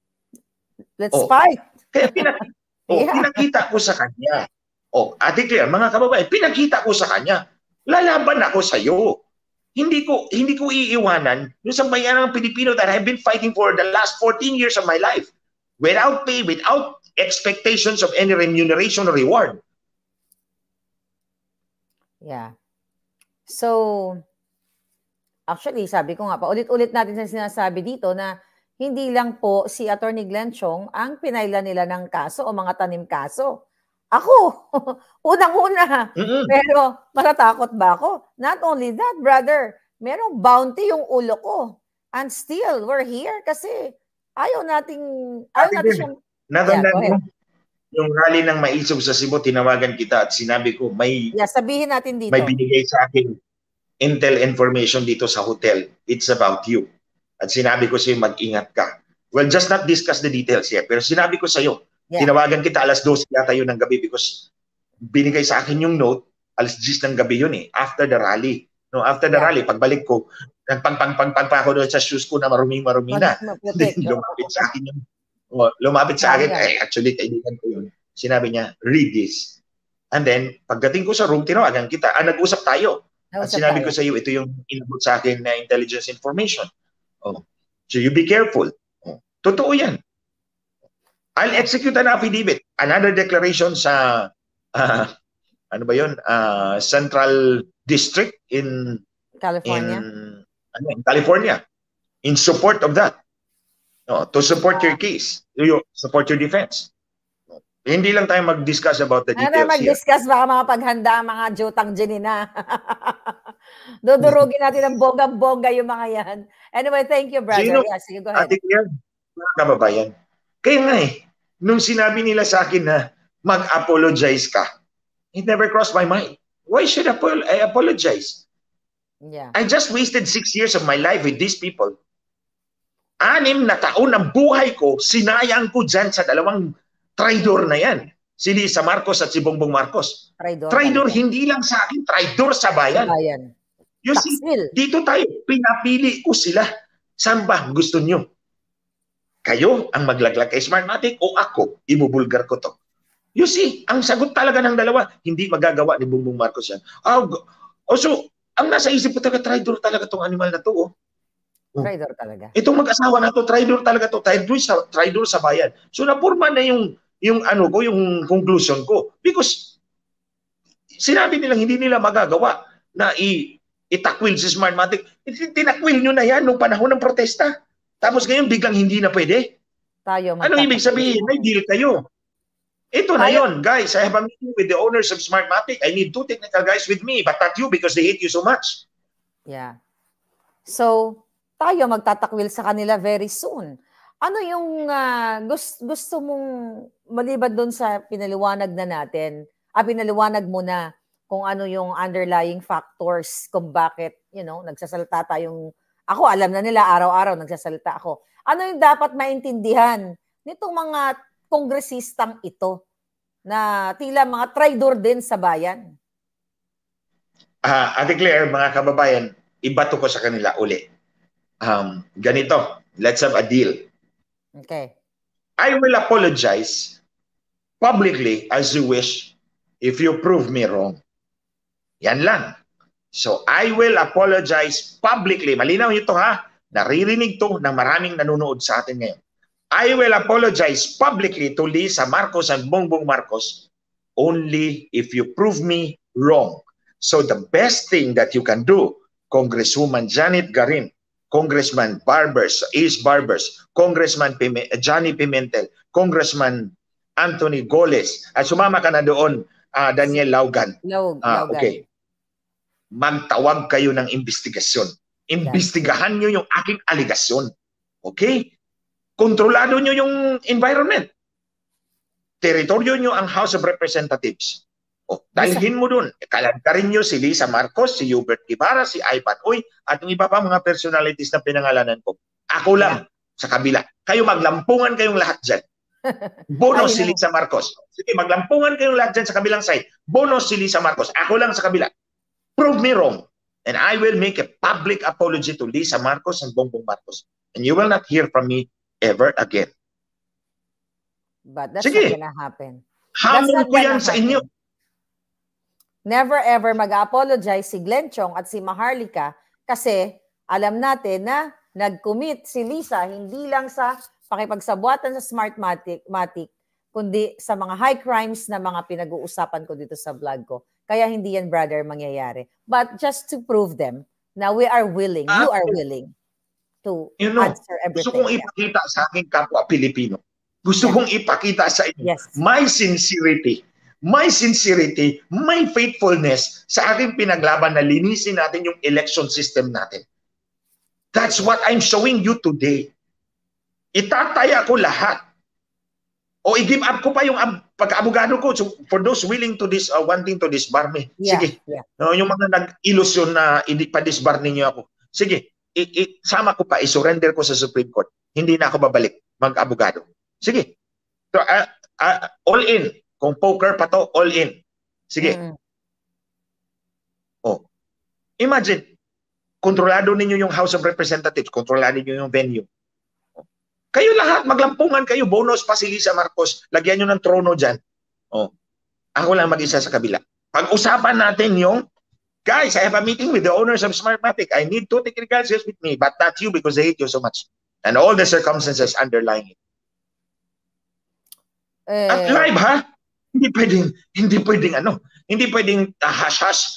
Speaker 1: Let's fight.
Speaker 2: Kaya pinakita ko sa kanya. Ate Claire, mga kababayan, pinakita ko sa kanya. Lalaban ako sa iyo. Hindi ko iiwanan yung sambayan ng Pilipino that I've been fighting for the last 14 years of my life. Without pay, without expectations of any remuneration or reward.
Speaker 1: Yeah. So, actually, sabi ko nga, paulit-ulit natin sa sinasabi dito na hindi lang po si Attorney Glenn Chong ang pinailan nila ng kaso o mga tanim kaso. Ako, unang-una. Pero matatakot ba ako? Not only that, brother, merong bounty yung ulo ko. And still, we're here kasi ayaw natin siyang...
Speaker 2: Yung rally ng Maisog sa Cebu, tinawagan kita at sinabi ko,
Speaker 1: sabihin natin dito.
Speaker 2: May binigay sa akin intel information dito sa hotel. It's about you. At sinabi ko sa'yo, mag-ingat ka. Well, just not discuss the details here. Pero sinabi ko sa'yo, tinawagan kita alas 12 yata yun ng gabi because binigay sa akin yung note, alas 10 ng gabi yun after the rally. No, after the rally, pagbalik ko, nagpang pa ako doon sa shoes ko na marumi na. Lumapit sa akin yung actually, kaibigan ko yun. Sinabi niya, read this. And then, pagdating ko sa room, tinawagan kita. Nag-usap tayo. At sinabi ko sa iyo, ito yung inabot sa akin na intelligence information. So you be careful. Totoo yan. I'll execute an affidavit. Another declaration sa, ano ba yun? Central District in
Speaker 1: California.
Speaker 2: In California. In support of that. To support your case. Support your defense. Hindi lang tayo mag-discuss about the details
Speaker 1: mag-discuss, baka mga paghanda, mga jutang Janina. Dudurugin natin ng bongga-bongga yung mga yan. Anyway, thank you, brother. Sige, go ahead.
Speaker 2: Mga kababayan, kaya nga nung sinabi nila sa akin na mag-apologize ka, it never crossed my mind. Why should I apologize?
Speaker 1: Yeah.
Speaker 2: I just wasted 6 years of my life with these people. 6 na taon ng buhay ko, sinayang ko dyan sa dalawang traidor na yan. Si Lisa Marcos at si Bongbong Marcos. Traidor hindi lang sa akin, traidor sa bayan. You see, dito tayo, pinapili ko sila. Saan ba gusto nyo? Kayo ang maglaglag kay Smartmatic o ako, ibubulgar ko to. You see, ang sagot talaga ng dalawa, hindi magagawa ni Bongbong Marcos yan. So, ang nasa isip ko talaga, traidor talaga tong animal na to.
Speaker 1: Traidor talaga.
Speaker 2: Itong mag-asawa na to, traidor talaga to, traidor sa bayan. So napurma na yung yung conclusion ko because sinabi nilang hindi nila magagawa na itakwil si Smartmatic. Tinakwil nyo na yan nung panahon ng protesta. Tapos ngayon biglang hindi na pwede.
Speaker 1: Tayo
Speaker 2: Anong ibig sabihin? May deal kayo. Ito na yon, guys. I have a meeting with the owners of Smartmatic. I need 2 technical guys with me, but not you because they hate you so much.
Speaker 1: Yeah. So, tayo magtatakwil sa kanila very soon. Ano yung gusto mong maliban doon sa pinaliwanag na natin, pinaliwanag mo na kung ano yung underlying factors kung bakit, nagsasalita tayong, ako alam na nila, araw-araw nagsasalita ako. Ano yung dapat maintindihan nitong mga kongresistang ito na tila mga traidor din sa bayan?
Speaker 2: Ate Claire, mga kababayan, ibato ko sa kanila uli. Ganito, let's have a deal.
Speaker 1: Okay.
Speaker 2: I will apologize publicly as you wish if you prove me wrong. Yan lang. So, I will apologize publicly. Malinaw ito ha. Naririnig to ng maraming nanonood sa atin ngayon. I will apologize publicly to Lisa Marcos and Bongbong Marcos only if you prove me wrong. So the best thing that you can do, Congresswoman Janet Garin, Congressman Ace Barbers, Congressman Johnny Pimentel, Congressman Anthony Goles, at sumama ka na doon, Daniel Laugan. Okay. Magtawag kayo ng investigasyon. Imbestigahan nyo yung aking aligasyon. Okay? Kontrolado nyo yung environment. Teritoryo nyo ang House of Representatives. Dalhin mo dun. Kalagkarin nyo si Lisa Marcos, si Hubert Ibarra, si Ivan Uy, at yung iba pa mga personalities na pinangalanan ko. Ako lang sa kabila. Kayo maglampungan kayong lahat dyan. Bonus si Lisa Marcos. Sige, maglampungan kayong lahat dyan sa kabilang side. Bonus si Lisa Marcos. Ako lang sa kabila. Prove me wrong. And I will make a public apology to Lisa Marcos and Bongbong Marcos. And you will not hear from me ever again.
Speaker 1: But that's not gonna happen.
Speaker 2: Hamon ko yan sa inyo.
Speaker 1: Never ever mag-apologize si Glenn Chong at si Maharlika kasi alam natin na nag-commit si Lisa hindi lang sa pakipagsabuatan sa Smartmatic, kundi sa mga high crimes na mga pinag-uusapan ko dito sa vlog ko. Kaya hindi yan, brother, mangyayari. But just to prove them na we are willing, you are willing to answer everything.
Speaker 2: Gusto kong ipakita sa aking kapwa Pilipino. Gusto kong ipakita sa inyo my sincerity, my faithfulness sa aking pinaglaban na linisin natin yung election system natin. That's what I'm showing you today. Itataya ko lahat. O i-give up ko pa yung pagka-abogado ko for those willing to wanting to disbar me. Sige. Yung mga nag-ilusyon na pa-disbar ninyo ako. Sige, sama ko pa, i-surrender ko sa Supreme Court. Hindi na ako babalik mag-abogado. Sige. So, all in. Kung poker pa to, all in. Sige. Imagine, kontrolado ninyo yung House of Representatives, kontrolado ninyo yung venue. Kayo lahat, maglampungan kayo, bonus pa si Lisa Marcos, lagyan nyo ng trono dyan. Ako lang mag-isa sa kabila. Pag-usapan natin yung, guys, I have a meeting with the owners of Smartmatic. I need 2 technical guys with me, but not you because they hate you so much. And all the circumstances underlying it. At live, ha? Hindi pwedeng hash-hash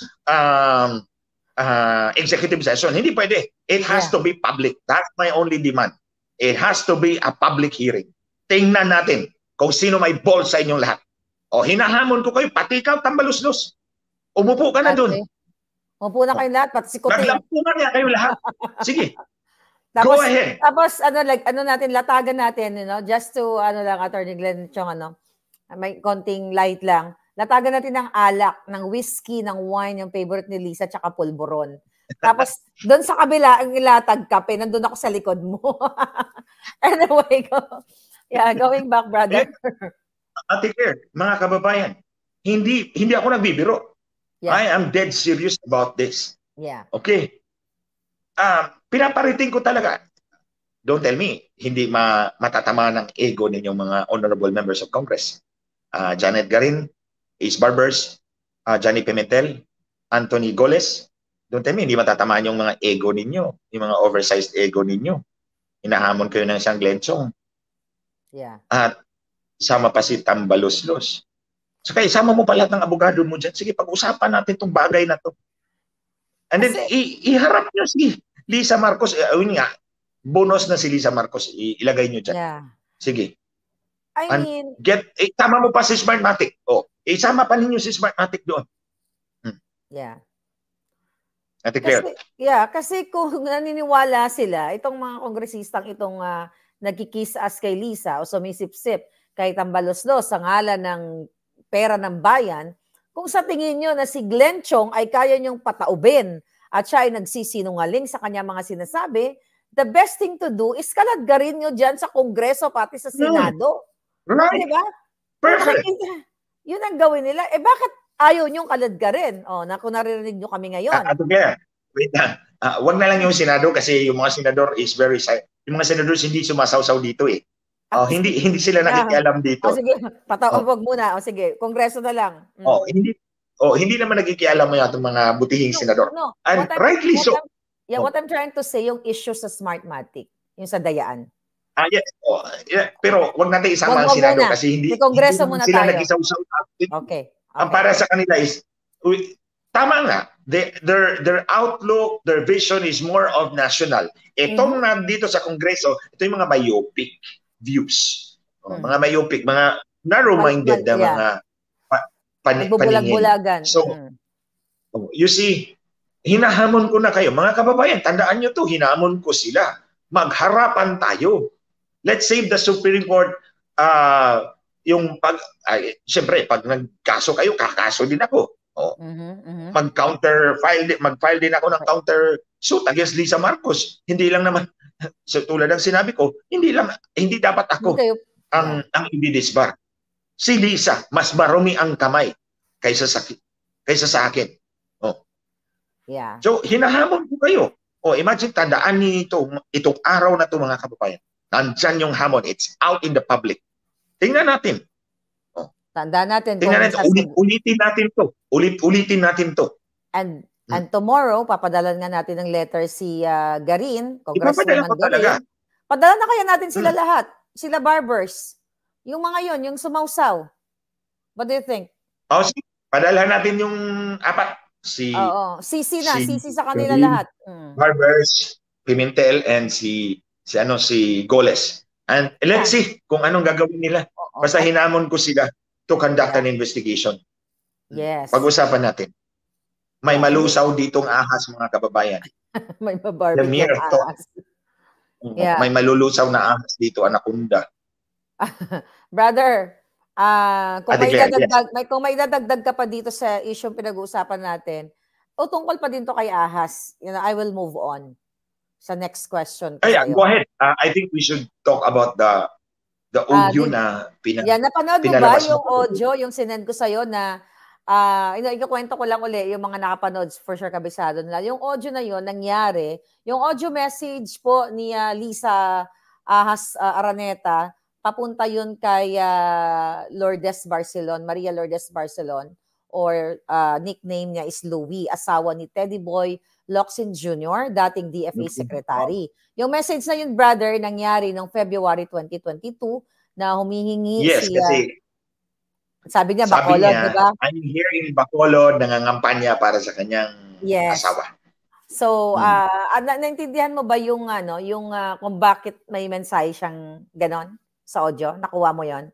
Speaker 2: executive session. Hindi pwede. It has to be public. That's my only demand. It has to be a public hearing. Tingnan natin kung sino may balls sa inyong lahat. Hinahamon ko kayo, pati ikaw, tambaluslos. Umupo ka na dun.
Speaker 1: Umupo na kayo lahat, pati si Kuting.
Speaker 2: Maglampungan niya kayo lahat. Sige. Go ahead.
Speaker 1: Tapos, latagan natin, just to, Attorney Glenn Chong, may konting light lang. Latagan natin ng alak, ng whiskey, ng wine, yung favorite ni Lisa, tsaka pulburon. Tapos, doon sa kabila, ang ilatag kape, nandun ako sa likod mo. Anyway, going back, brother.
Speaker 2: Ate Claire, mga kababayan, hindi ako nagbibiro. I am dead serious about this. Okay? Pinapariting ko talaga. Don't tell me, hindi matatama ng ego ninyong mga honorable members of Congress. Janet Garin, Ace Barbers, Johnny Pimentel, Anthony Goles. Don't tell me, hindi matatamaan yung mga ego ninyo, yung mga oversized ego ninyo. Hinahamon kayo ng isang Glenn Chong. At sama pa si Tambaluslos. So kaya isama mo pa lahat ng abogado mo dyan. Sige, pag-usapan natin itong bagay na to. And then, iharap nyo si Lisa Marcos. Ayun nga, bonus na si Lisa Marcos, ilagay nyo dyan.
Speaker 1: Yeah.
Speaker 2: Sige.
Speaker 1: I mean,
Speaker 2: tama mo pa si Smartmatic. Isama pa ninyo si Smartmatic doon.
Speaker 1: Yeah.
Speaker 2: Ate Claire.
Speaker 1: Kasi kung naniniwala sila, itong mga kongresistang itong nagkikiss-ass kay Lisa o sumisip-sip kay tambalos-los sa ngalan ng pera ng bayan, kung sa tingin nyo na si Glenn Chong ay kaya nyong pataubin at siya ay nagsisinungaling sa kanya mga sinasabi, the best thing to do is kaladgarin nyo dyan sa Kongreso pati sa Senado.
Speaker 2: Right.
Speaker 1: Diba?
Speaker 2: Perfect.
Speaker 1: Yun ang gawin nila. Bakit ayaw nyong kaladgarin? Kung naririnig nyo kami ngayon.
Speaker 2: Ate Claire, wait na. Wag na lang yung Senado kasi yung mga senador is very silent. Yung mga senador hindi sumasawsaw dito eh. Hindi sila nakikialam dito.
Speaker 1: Sige, patawag muna. Sige, Kongreso na lang.
Speaker 2: Hindi naman nakikialam mo yung mga butihing senador. And rightly so.
Speaker 1: What I'm trying to say, yung issue sa Smartmatic, yung sa dayaan.
Speaker 2: Yes. Pero wag natin isama ang Senado kasi hindi sila nag-isawsaw.
Speaker 1: Okay.
Speaker 2: Ang para sa kanila is tama nga. Their outlook, their vision is more of national. Itong nandito sa Kongreso, ito yung mga myopic views. Mga myopic, mga narrow-minded na mga paningin. So, you see, hinahamon ko na kayo. Mga kababayan, tandaan nyo to, hinahamon ko sila. Magharapan tayo. Let's save the Supreme Court. Siyempre, pag nagkaso kayo, kakaso din ako. Mag-file din ako ng counter suit against Lisa Marcos. Hindi lang naman, tulad ng sinabi ko, hindi dapat ako ang i-disbar. Si Lisa, mas marumi ang kamay kaysa sa akin.
Speaker 1: Yeah.
Speaker 2: So, hinahamon ko kayo. Imagine, tandaan nito, itong araw na ito, mga kababayan. Nandyan yung hamon. It's out in the public. Tingnan natin.
Speaker 1: Tandaan natin.
Speaker 2: Ulitin natin to. Ulitin natin to.
Speaker 1: And tomorrow, papadalan nga natin ng letter si Garin, Congresswoman Garin. Padala na kaya natin sila lahat. Sila barbers. Yung mga yon, yung sumausaw. What do you think?
Speaker 2: Padala natin yung apat.
Speaker 1: Sisi sa kanila lahat.
Speaker 2: Barbers, Pimentel, and si Goles. And let's see kung anong gagawin nila. Basta hinamon ko sila to conduct an investigation.
Speaker 1: Yes.
Speaker 2: Pag-usapan natin. May malusaw ditong ahas, mga kababayan.
Speaker 1: May mabarbecue ahas.
Speaker 2: May malulusaw na ahas dito, anaconda.
Speaker 1: Brother, kung may dadagdag ka pa dito sa issue pinag-uusapan natin, tungkol pa din to kay ahas, I will move on sa next question.
Speaker 2: Go ahead. I think we should talk about the audio na
Speaker 1: napanood mo ba yung audio, yung sinend ko sa'yo na ikukwento ko lang uli yung mga nakapanood, for sure kabisado nila. Yung audio na yon nangyari, yung audio message po ni Lisa Ahas Araneta, papunta yun kay Lourdes Barcelon, Maria Lourdes Barcelon, or nickname niya is Louie, asawa ni Teddy Boy Locsin Jr., dating DFA Secretary. Yung message na yun, brother, nangyari noong February 2022 na humihingi
Speaker 2: kasi
Speaker 1: sabi niya, Bacolod, di ba?
Speaker 2: I'm here in Bacolod, nangangampanya para sa kanyang asawa.
Speaker 1: So, naintindihan mo ba yung kung bakit may mensahe siyang ganon sa audio? Nakuha mo yon?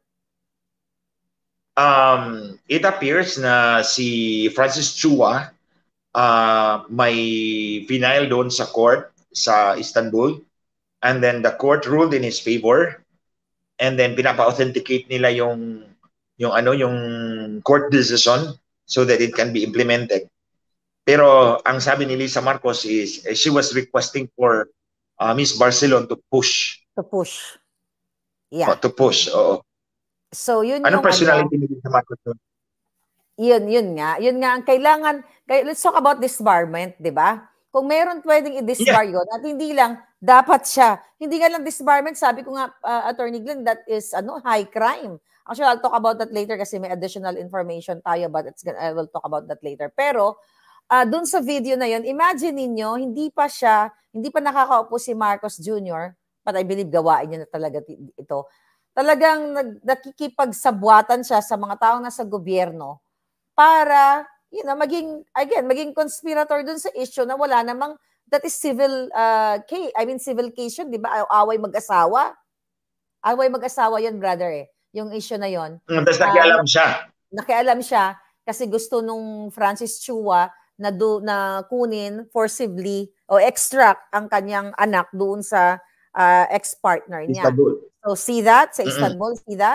Speaker 2: It appears na si Francis Chua may final doon sa court sa Istanbul, and then the court ruled in his favor, and then pinapa-authenticate nila yung court decision so that it can be implemented. Pero ang sabi ni Lisa Marcos is she was requesting for Miss Barcelon to push.
Speaker 1: To push. Yeah.
Speaker 2: To push, oo.
Speaker 1: So yun
Speaker 2: yung personality ni Lisa Marcos?
Speaker 1: Yun nga ang kailangan. Let's talk about disbarment, di ba? Kung meron pwedeng i-disbar yun, at hindi lang dapat siya. Hindi nga lang disbarment, sabi ko nga, Attorney Glenn, that is high crime. Actually, I'll talk about that later kasi may additional information tayo, but I will talk about that later. Pero, dun sa video na yun, imagine ninyo, hindi pa nakakaupo si Marcos Jr., but I believe gawain niya na talaga ito. Talagang nakikipagsabwatan siya sa mga taong nasa gobyerno para, maging conspirator dun sa issue na wala namang that is civil case. I mean, civil case yun, di ba? Away mag-asawa. Away mag-asawa yun, brother eh. Yung issue na yun.
Speaker 2: Tapos nakialam siya.
Speaker 1: Nakialam siya kasi gusto nung Francis Chua na kunin forcibly o extract ang kanyang anak doon sa ex-partner niya.
Speaker 2: Istanbul.
Speaker 1: So see that? Sa Istanbul, see that?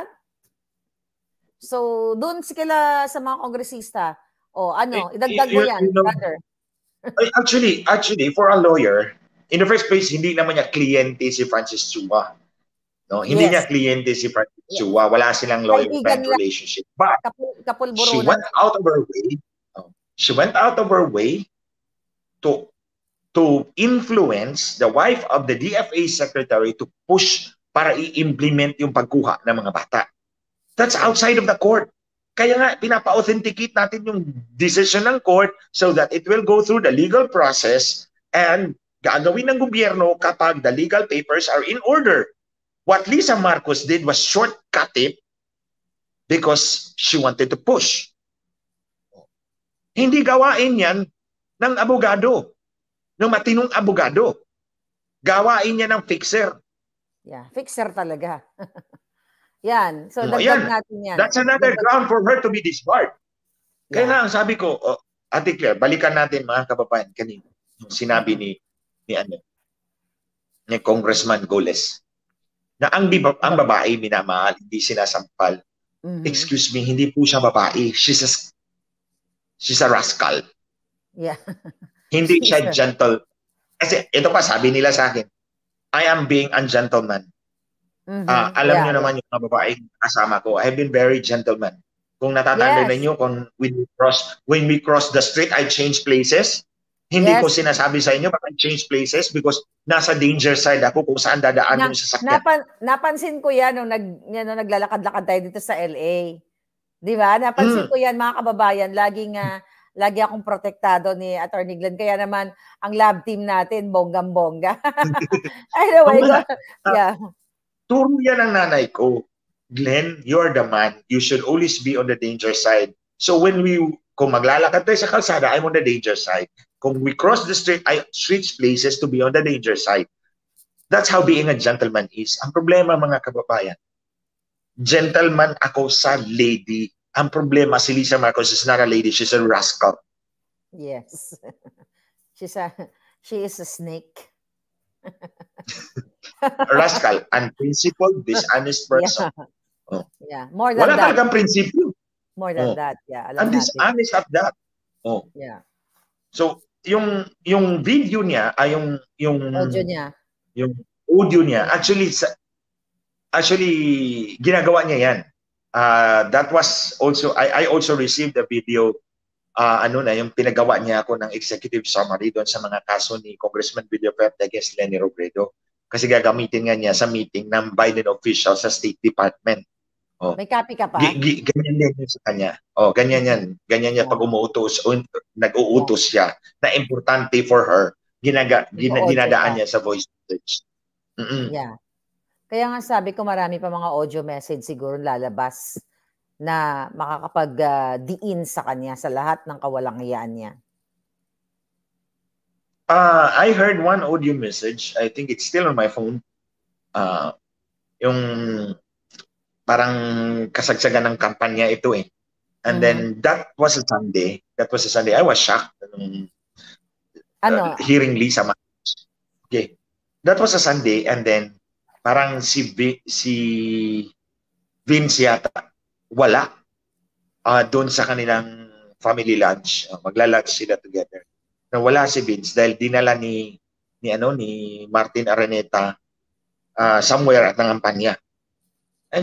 Speaker 1: So doon sila sa mga kongresista. O ano, idagdag mo yan, brother.
Speaker 2: Actually, for a lawyer, in the first place, hindi naman niya kliyente si Francis Chua. No, hindi niya kliyente si Francis Chua. Wala silang lawyer-friend relationship. But she went out of her way. She went out of her way to influence the wife of the DFA secretary to push para i-implement yung pagkuha ng mga bata. That's outside of the court. Kaya nga, pinapa-authenticate natin yung decision ng court so that it will go through the legal process and gagawin ng gobyerno kapag the legal papers are in order. What Lisa Marcos did was shortcut it because she wanted to push. Hindi gawain yan ng abogado, ng matinong abogado. Gawain yan ng fixer.
Speaker 1: Yeah, fixer talaga. Yan. So, dagdag natin yan.
Speaker 2: That's another ground for her to be disbarred. Kaya lang, sabi ko, Ate Claire, balikan natin mga kababayan kanina. Yung sinabi ni Congressman Goles na ang babae minamahal, hindi sinasampal. Excuse me, hindi po siya babae. She's a rascal.
Speaker 1: Yeah.
Speaker 2: Hindi siya gentle. Kasi ito pa, sabi nila sa akin, I am being a gentleman. Alam niyo naman yung mga babae kasama ko. I have been very gentleman. Kung natatanda ninyo, when we cross the street, I change places. Hindi ko sinasabi sa inyo, I change places because nasa danger side ako kung saan dadaan yung sasakyan.
Speaker 1: Napansin ko yan nung naglalakad-lakad tayo dito sa LA. Di ba? Napansin ko yan, mga kababayan. Lagi akong protektado ni Attorney Glenn. Kaya naman, ang lab team natin, bonggang-bongga. Anyway,
Speaker 2: Turo yan ang nanay ko. Glenn, you're the man. You should always be on the danger side. So kung maglalakad tayo sa kalsada, I'm on the danger side. Kung we cross the street, I switch places to be on the danger side. That's how being a gentleman is. Ang problema, mga kababayan, gentleman ako sa lady. Ang problema, si Lisa Marcos is not a lady, she's a rascal.
Speaker 1: Yes. She is a snake.
Speaker 2: A rascal, unprincipled, dishonest person.
Speaker 1: Yeah, more than
Speaker 2: Wala
Speaker 1: that.
Speaker 2: Wala talagang prinsipyo.
Speaker 1: More than that, yeah.
Speaker 2: And dishonest at that.
Speaker 1: Yeah.
Speaker 2: So, yung video niya, ay yung
Speaker 1: audio niya.
Speaker 2: Yung audio niya, actually ginagawa niya yan. That was also, I also received a video, yung pinagawa niya ako ng executive summary doon sa mga kaso ni Congressman Villaferte against Leni Robredo. Kasi gagamitin nga niya sa meeting ng Biden official sa State Department.
Speaker 1: May copy ka pa?
Speaker 2: Ganyan din sa kanya. Ganyan yan. Ganyan niya pag umuutos o nag-uutos siya na importante for her, dinadaan niya sa voice message.
Speaker 1: Yeah. Kaya nga sabi ko marami pa mga audio message siguro lalabas na makakapag-diin sa kanya sa lahat ng kawalang-hiyaan niya.
Speaker 2: I heard one audio message. I think it's still on my phone. Yung parang kasagsagan ng kampanya ito eh. And then that was a Sunday. I was shocked. Hearing Lisa Marcos. Okay. That was a Sunday and then parang si Vince yata wala doon sa kanilang family lunch. Magla-lunch sila together. Wala si Vince dahil dinala ni Martin Araneta somewhere at nangampanya. And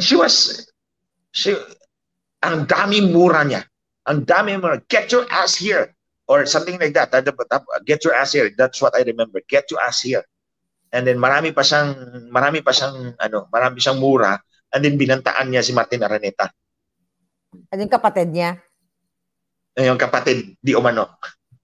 Speaker 2: ang daming mura niya. Ang daming mura. Get your ass here. Or something like that. Get your ass here. That's what I remember. Get your ass here. And then marami pa siyang mura. And then binantaan niya si Martin Araneta.
Speaker 1: Ano yung kapatid niya?
Speaker 2: Yung kapatid, di umano.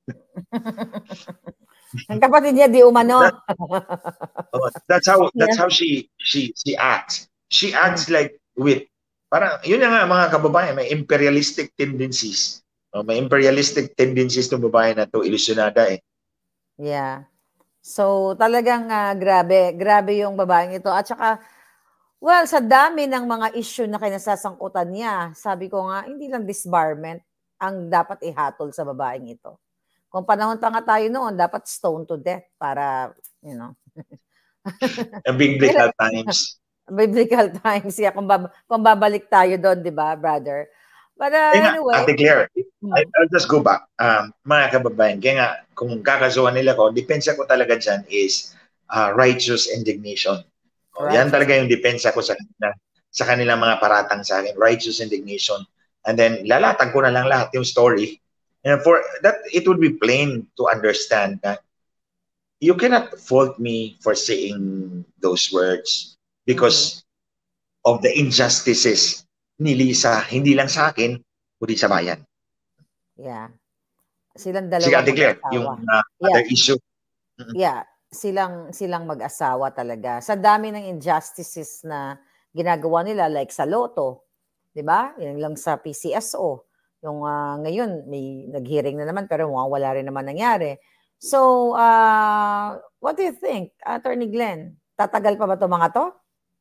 Speaker 1: Ang kapatid niya, di umano.
Speaker 2: That's how she acts. She acts like parang yun nga mga kababayan, may imperialistic tendencies. May imperialistic tendencies ng babae na to, ilusyonada eh.
Speaker 1: Yeah. So talagang grabe yung babaeng ito. At saka, well, sa dami ng mga issue na kinasasangkutan niya, sabi ko nga, hindi lang disbarment ang dapat ihatol sa babaeng ito. Kung panahon pa nga tayo noon, dapat stone to death para, you know.
Speaker 2: Biblical times.
Speaker 1: Biblical times. Yeah, kung babalik tayo doon, di ba, brother? But anyway.
Speaker 2: Ate Claire, I'll just go back. Mga kababayan, kaya nga, kung kakasuhan nila ko, depensa ko talaga dyan is righteous indignation. Yan talaga yung depensa ko sa kanilang mga paratang sa akin, righteous indignation. And then, lalatag ko na lang lahat yung story. And for that, it would be plain to understand that you cannot fault me for saying those words because of the injustices ni Lisa, hindi lang sa akin, kundi sa bayan.
Speaker 1: Yeah. Silang dalawa.
Speaker 2: Sige, Ate Claire, yung other issue.
Speaker 1: Yeah, silang mag-asawa talaga. Sa dami ng injustices na ginagawa nila, like sa Lotto, di ba? Yan lang sa PCSO. Yung ngayon, may nag-hearing na naman, pero wala rin naman nangyari. So, what do you think, Attorney Glenn? Tatagal pa ba ito mga to?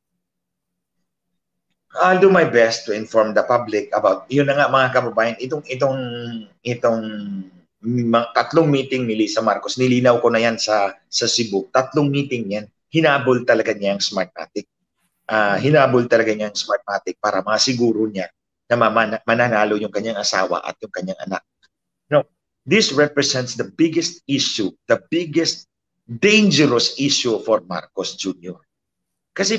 Speaker 2: I'll do my best to inform the public about, yun na nga mga kababayan, itong tatlong meeting ni Lisa Marcos, nilinaw ko na yan sa Cebu, tatlong meeting yan, hinabol talaga niya ang Smartmatic. Hinabol talaga niya ang Smartmatic para masiguro niya na mananalo yung kanyang asawa at yung kanyang anak. No, this represents the biggest issue, the biggest dangerous issue for Marcos Jr. Kasi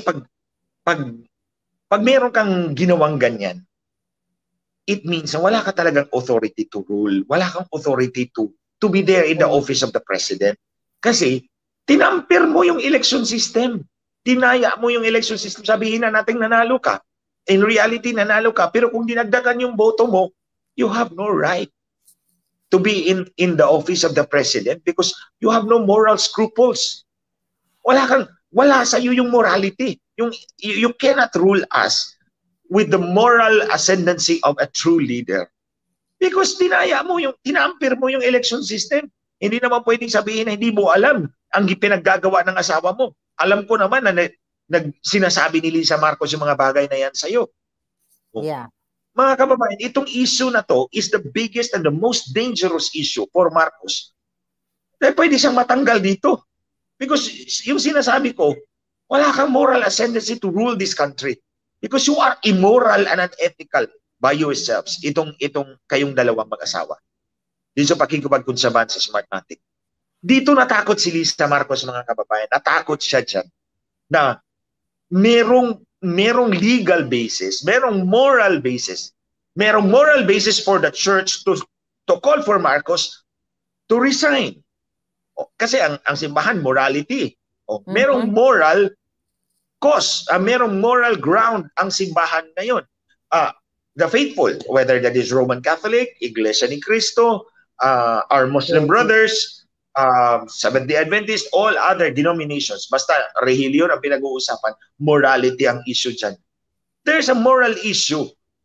Speaker 2: pag meron kang ginawang ganyan, it means na wala ka talagang authority to rule. Wala kang authority to be there in the office of the president. Kasi, tinamper mo yung election system. Tinaya mo yung election system. Sabihin na natin nanalo ka. In reality, nanalo ka. Pero kung dinagdagan yung boto mo, you have no right to be in the office of the president because you have no moral scruples. Wala sa iyo yung morality. You cannot rule us with the moral ascendancy of a true leader. Because tinamper mo yung election system. Hindi naman pwedeng sabihin na hindi mo alam ang pinaggagawa ng asawa mo. Alam ko naman na sinasabi ni Lisa Marcos yung mga bagay na yan sa'yo.
Speaker 1: Yeah.
Speaker 2: Mga kababayan, itong issue na to is the biggest and the most dangerous issue for Marcos. Dahil pwede siyang matanggal dito. Because yung sinasabi ko, wala kang moral ascendancy to rule this country. Because you are immoral and unethical by yourselves. Itong kayong dalawang mag-asawa. Dito sa pakikipagkonsabahan sa Smartmatic. Dito natakot si Lisa Marcos, mga kababayan. Natakot siya dyan na merong legal basis, merong moral basis. Merong moral basis for the church to call for Marcos to resign. Kasi ang simbahan, morality. Merong moral cause, merong moral ground ang simbahan ngayon. The faithful, whether that is Roman Catholic, Iglesia ni Cristo, our Muslim brothers, Seventh-day Adventist, all other denominations, basta relihiyon ang pinag-uusapan, morality ang issue dyan. There's a moral issue.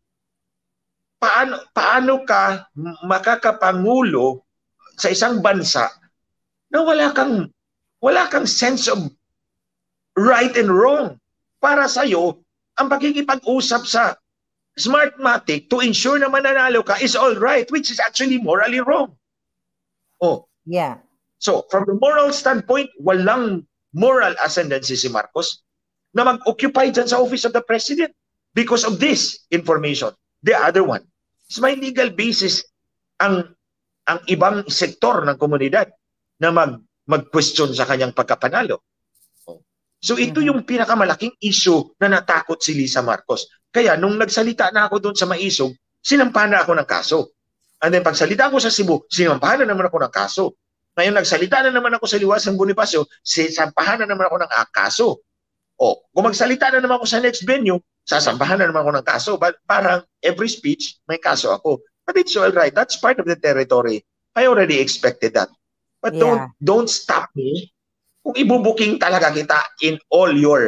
Speaker 2: Paano ka makakapangulo sa isang bansa na wala kang sense of right and wrong? Para sa'yo, ang pakikipag-usap sa Smartmatic to ensure na mananalo ka is all right, which is actually morally wrong.
Speaker 1: Yeah.
Speaker 2: So, from the moral standpoint, walang moral ascendancy si Marcos na mag-occupy dyan sa office of the president because of this information. The other one is may legal basis ang ibang sektor ng komunidad na mag-question sa kanyang pagkapanalo. So ito yung pinakamalaking issue na natakot si Lisa Marcos. Kaya nung nagsalita na ako doon sa Maisog, sinampahan na ako ng kaso. And then pagsalita ko sa Cebu, sinampahan na naman ako ng kaso. Ngayon nagsalita na naman ako sa Liwasan Bonifacio, sinampahan na naman ako ng kaso. Kung magsalita na naman ako sa next venue, sasampahan na naman ako ng kaso. But parang every speech, may kaso ako. But it's all right. That's part of the territory. I already expected that. But don't stop me kung ibubuking talaga kita in all your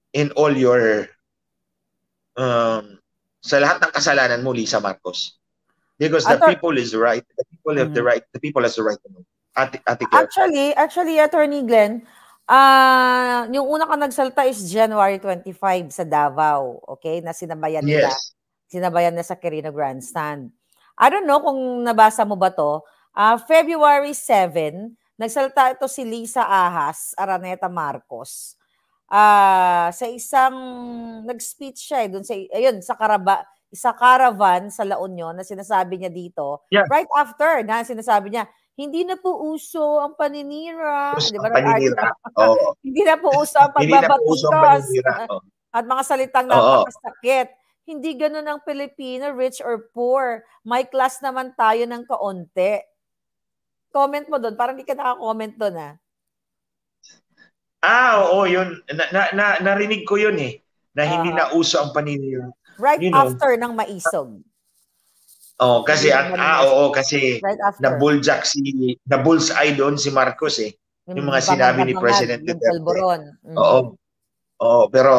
Speaker 2: sa lahat ng kasalanan mo, Lisa Marcos. Because the people is right. The people have the right. The people has the right to know. Ate Claire.
Speaker 1: Actually, Attorney Glenn, yung una ka nagsalta is January 25 sa Davao, okay? Na sinabayan nila.
Speaker 2: Yes.
Speaker 1: Sinabayan na sa Quirino Grandstand. I don't know kung nabasa mo ba to. February 7, nagsalta ito si Lisa Ahas, Araneta Marcos. Sa isang nag-speech siya doon sa caravan sa La Union na sinasabi niya dito.
Speaker 2: Yeah.
Speaker 1: Right after na sinasabi niya, hindi na po uso ang paninira.
Speaker 2: Uso
Speaker 1: Di ba?
Speaker 2: ang paninira. Oo.
Speaker 1: Hindi na po uso ang
Speaker 2: Hindi na po uso ang
Speaker 1: pagbabatikos.
Speaker 2: paninira. Oh.
Speaker 1: At mga salitang napakasakit. Hindi ganun ang Pilipino, rich or poor. May class naman tayo ng kaunti. Comment mo doon. Parang hindi ka naka-comment doon,
Speaker 2: Oo, yun. Narinig ko yun eh. Na hindi na uso ang paninira.
Speaker 1: Right after ng maisog.
Speaker 2: Kasi right na-bulljack na bullseye doon si Marcos eh. Yung mga sinabi ni President Duterte. Oo, pero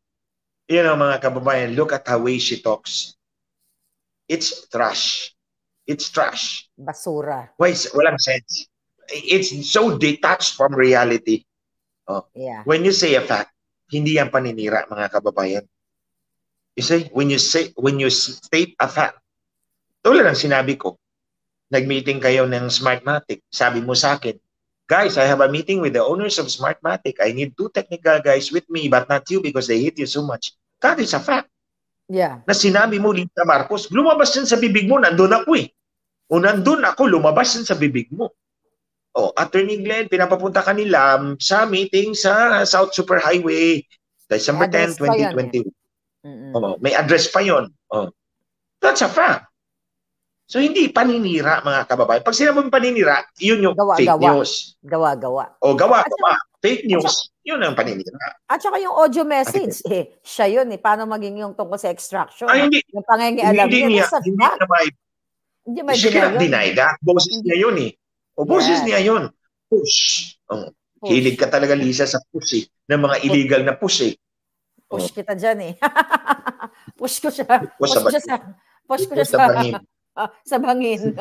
Speaker 2: mga kababayan, look at how way she talks. It's trash. It's trash.
Speaker 1: Basura.
Speaker 2: Walang sense. It's so detached from reality.
Speaker 1: Yeah.
Speaker 2: When you say a fact, hindi yan paninira, mga kababayan. You see, when you state a fact, tulad ng sinabi ko, nag-meeting kayo ng Smartmatic. Sabi mo sa akin, guys, I have a meeting with the owners of Smartmatic. I need 2 technical guys with me, but not you because they hate you so much. That is a fact.
Speaker 1: Yeah.
Speaker 2: Na sinabi mo, Lisa Marcos, lumabas yan sa bibig mo, nandun ako eh. O nandun ako, lumabas yan sa bibig mo. Attorney Glenn, pinapapunta ka nila sa meeting sa South Superhighway, December 10, 2020. May address pa yun. That's a fact. So, hindi paninira, mga kababayan. Pag sinabing paninira, yun yung fake news.
Speaker 1: Gawa-gawa.
Speaker 2: Gawa-gawa. Fake news, yun ang paninira.
Speaker 1: At saka yung audio message, siya yun eh. Paano maging yung tungkol sa extraction?
Speaker 2: Hindi.
Speaker 1: Yung pangingialam niya.
Speaker 2: Hindi she cannot deny that. Boses niya yun eh. Boses niya yun. Push. Hilig ka talaga, Lisa, sa push eh. Ng mga illegal na push eh.
Speaker 1: Push kita dyan eh. Push ko siya. Push ko siya sa bangin.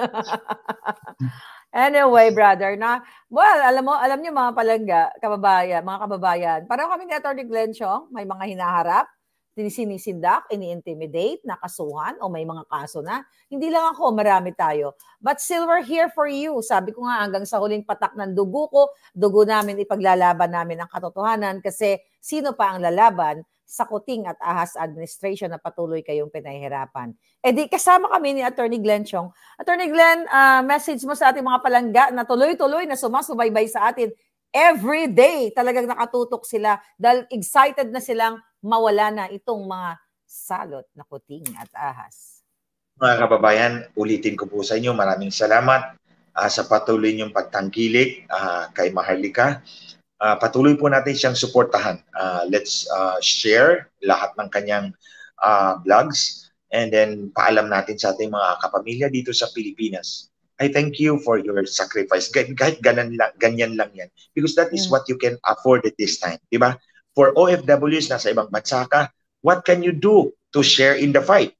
Speaker 1: Anyway, brother, alam niyo mga mga kababayan, parang kami ni Atty. Glenn Chong, may mga hinaharap, sinisindak, ini-intimidate, nakasuhan, o may mga kaso na. Hindi lang ako, marami tayo. But still, we're here for you. Sabi ko nga, hanggang sa huling patak ng dugo ko, dugo namin, ipaglalaban namin ang katotohanan kasi sino pa ang lalaban sa Kuting at Ahas administration na patuloy kayong pinahihirapan. Di kasama kami ni Atty. Glenn Chong. Atty. Glenn, message mo sa ating mga palangga na tuloy-tuloy na sumasubaybay sa atin every day. Talagang nakatutok sila dahil excited na silang mawala na itong mga salot na Kuting at Ahas.
Speaker 2: Mga kababayan, ulitin ko po sa inyo, maraming salamat sa patuloy niyong pagtangkilik kay Maharlika. Patuloy po natin siyang suportahan. Let's share lahat ng kanyang vlogs and then paalam natin sa ating mga kapamilya dito sa Pilipinas. I thank you for your sacrifice. Kahit ganyan lang yan. Because that is what you can afford at this time. Diba? For OFWs nasa ibang bansa ka, what can you do to share in the fight?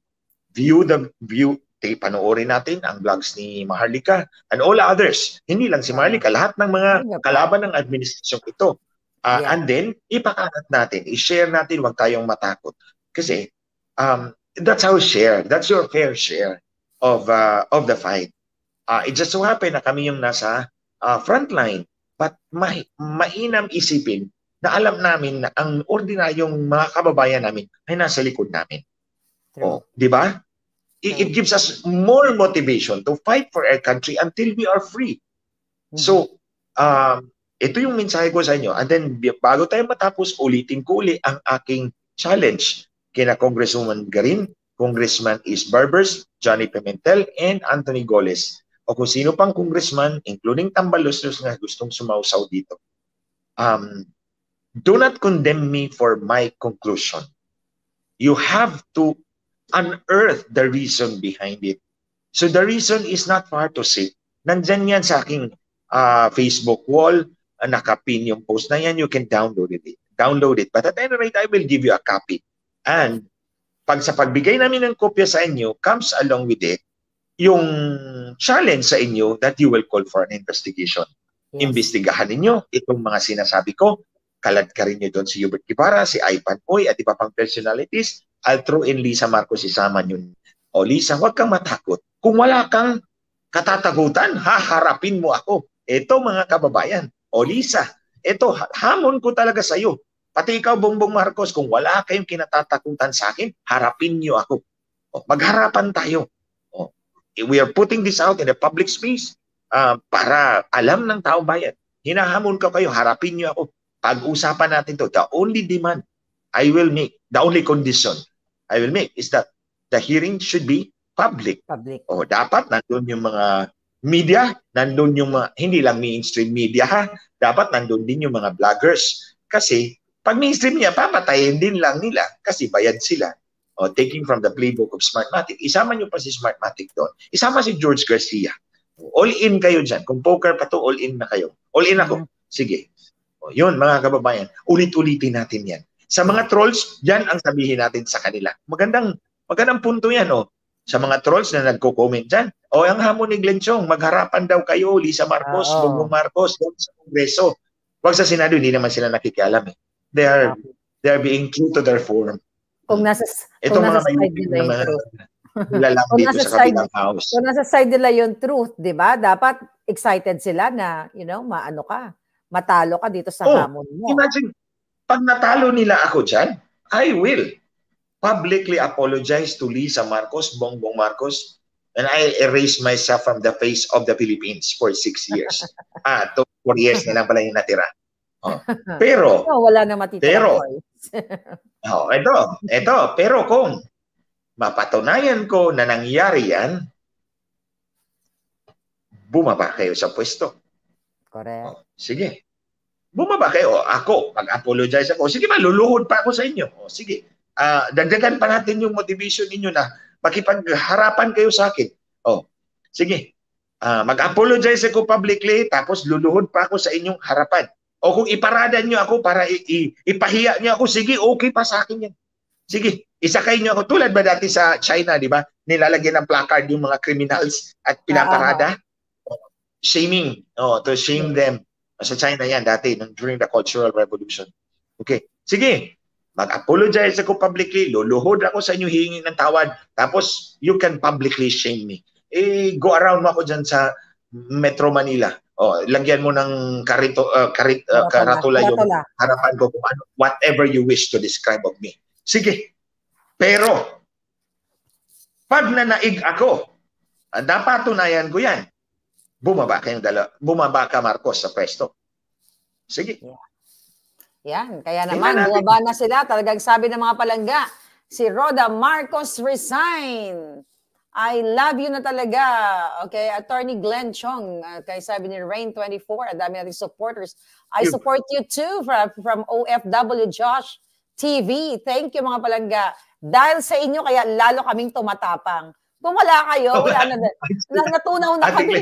Speaker 2: Panoorin natin ang vlogs ni Maharlika and all others. Hindi lang si Maharlika, lahat ng mga kalaban ng administrasyong ito. And then, ipakalat natin, i-share natin, huwag tayong matakot. Kasi, that's our share. That's your fair share of the fight. It just so happen na kami yung nasa frontline. But mainam isipin na alam namin na ang ordinaryong mga kababayan namin ay nasa likod namin. Di ba? It gives us more motivation to fight for our country until we are free. So, ito yung mensahe ko sa inyo. And then, bago tayo matapos, ulitin ko uli ang aking challenge kina Congresswoman Garin, Congressman Is Barbers, Johnny Pimentel, and Anthony Goles. O kung sino pang congressman, including Tambaluslos na gustong sumausaw dito. Do not condemn me for my conclusion. You have to unearth the reason behind it. So the reason is not far to say. Nandyan yan sa aking Facebook wall, nakapin yung post na yan, you can download it. But at any rate, I will give you a copy. And sa pagbigay namin ng kopya sa inyo, comes along with it yung challenge sa inyo that you will call for an investigation.
Speaker 1: Yes.
Speaker 2: Imbestigahan ninyo itong mga sinasabi ko. Kalat ka rin nyo doon si Hubert Guevara, si Ivan Oy, at iba pang personalities. I'll throw in Lisa Marcos, isama nyo. O Lisa, huwag kang matakot. Kung wala kang katatakutan, haharapin mo ako. Ito mga kababayan. O Lisa, ito, hamon ko talaga sa iyo. Pati ikaw, Bongbong Marcos, kung wala kayong kinatatakutan sa akin, harapin niyo ako. O, magharapan tayo. O, we are putting this out in the public space para alam ng taong bayan. Hinahamon ko kayo, harapin niyo ako. Pag-usapan natin to. The only demand I will make, the only condition I will make is that the hearing should be public. O, dapat nandun yung mga media, nandun yung mga, hindi lang mainstream media ha, dapat nandun din yung mga vloggers. Kasi, pag mainstream niya, papatayin din lang nila kasi bayad sila. O, taking from the playbook of Smartmatic. Isama nyo pa si Smartmatic doon. Isama si George Garcia. All in kayo dyan. Kung poker pa to, all in na kayo. All in ako. Sige. O, yun, mga kababayan. Ulit-ulitin natin yan. Sa mga trolls, yan ang sabihin natin sa kanila. Magandang punto yan. O. Sa mga trolls na nagko-comment dyan. O, ang hamon ni Glenn Chong, magharapan daw kayo, Lisa Marcos, Bongbong Marcos, sa Kongreso. Huwag sa Senado, hindi naman sila nakikialam eh. They are being true to their form.
Speaker 1: Kung nasa side nila yung truth. Kung nasa side nila yung truth, di ba? Dapat excited sila na, maano ka, matalo ka dito sa hamon mo.
Speaker 2: Imagine, pag natalo nila ako dyan, I will publicly apologize to Lisa Marcos, Bongbong Marcos, and I erase myself from the face of the Philippines for 6 years. 4 years na lang pala yung natira. Pero,
Speaker 1: wala na matitira.
Speaker 2: Ito, pero kung mapatunayan ko na nangyari yan, bumaba kayo sa pwesto.
Speaker 1: Correct.
Speaker 2: Sige. Bumaba kayo. Ako, mag-apologize ako. Sige, maluluhod pa ako sa inyo. Sige. Dagdagan pa natin yung motivation ninyo na makipagharapan kayo sa akin. Sige. Mag-apologize ako publicly, tapos luluhod pa ako sa inyong harapan. O kung iparada nyo ako para ipahiya nyo ako, sige, okay pa sa akin yan. Sige, isakay nyo ako. Tulad ba dati sa China, di ba? Nilalagyan ng placard yung mga criminals at pinaparada. Shaming. To shame them. Sa China yan dati, during the Cultural Revolution. Okay. Sige, mag-apologize ako publicly, luluhod ako sa inyo, hihingi ng tawad, tapos you can publicly shame me. Go around mo ako dyan sa Metro Manila. Lagyan mo ng karatula yung harapan ko kung ano, whatever you wish to describe of me. Sige. Pero, pag nanaig ako, napatunayan ko yan, bumaba ka Marcos sa pwesto. Sige.
Speaker 1: Yan. Kaya naman, bumaba na sila. Talagang sabi ng mga palangga, si Roda Marcos resign. I love you na talaga. Okay, Attorney Glenn Chong, kay sabi ni Rain24, ang dami nating supporters. I support you too from OFW Josh TV. Thank you mga palangga. Dahil sa inyo, kaya lalo kaming tumatapang. Kung wala kayo, wala na. Natunaw na kami.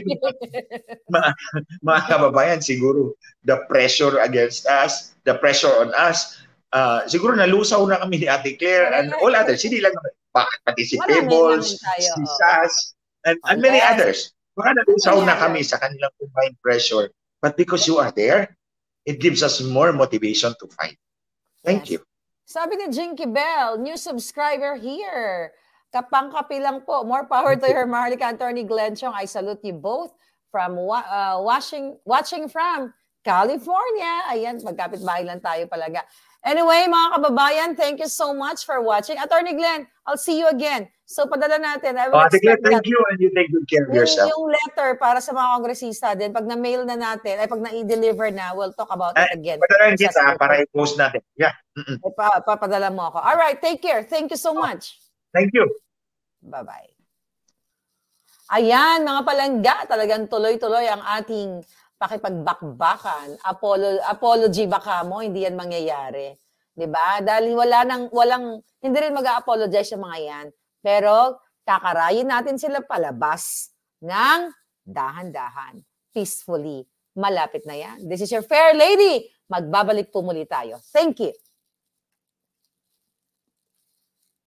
Speaker 2: Mga kababayan, siguro the pressure against us, the pressure on us, siguro nalusaw na kami ni Ate Claire and all others. Hindi lang pati si Pebbles, si Sas, and many others. Baka nalusaw na kami sa kanilang combined pressure. But because you are there, it gives us more motivation to fight. Thank you.
Speaker 1: Sabi ni Jinky Bell, new subscriber here. Kapangkapi lang po. More power to your Maharlika, Attorney Glenn Chong. I salute you both from watching from California. Ayan, magkapit-bahay lang tayo palaga. Anyway, mga kababayan, thank you so much for watching. Attorney Glenn, I'll see you again. So, padala natin.
Speaker 2: Ate Glenn, thank you and you take good care of yourself.
Speaker 1: Yung letter para sa mga kongresista din, pag na-mail na natin, ay pag na-i-deliver na, we'll talk about it again.
Speaker 2: Padala kita para i-post natin. Yeah.
Speaker 1: Papadala mo ako. All right, take care. Thank you so much.
Speaker 2: Thank you.
Speaker 1: Bye-bye. Ayan, mga palangga, talagang tuloy-tuloy ang ating pakipagbakbakan. Apology baka mo, hindi yan mangyayari. 'Di ba? Dahil hindi rin mag-a-apologize yung mga yan. Pero kakarayin natin sila palabas ng dahan-dahan, peacefully. Malapit na yan. This is your Fair Lady. Magbabalik po muli tayo. Thank you.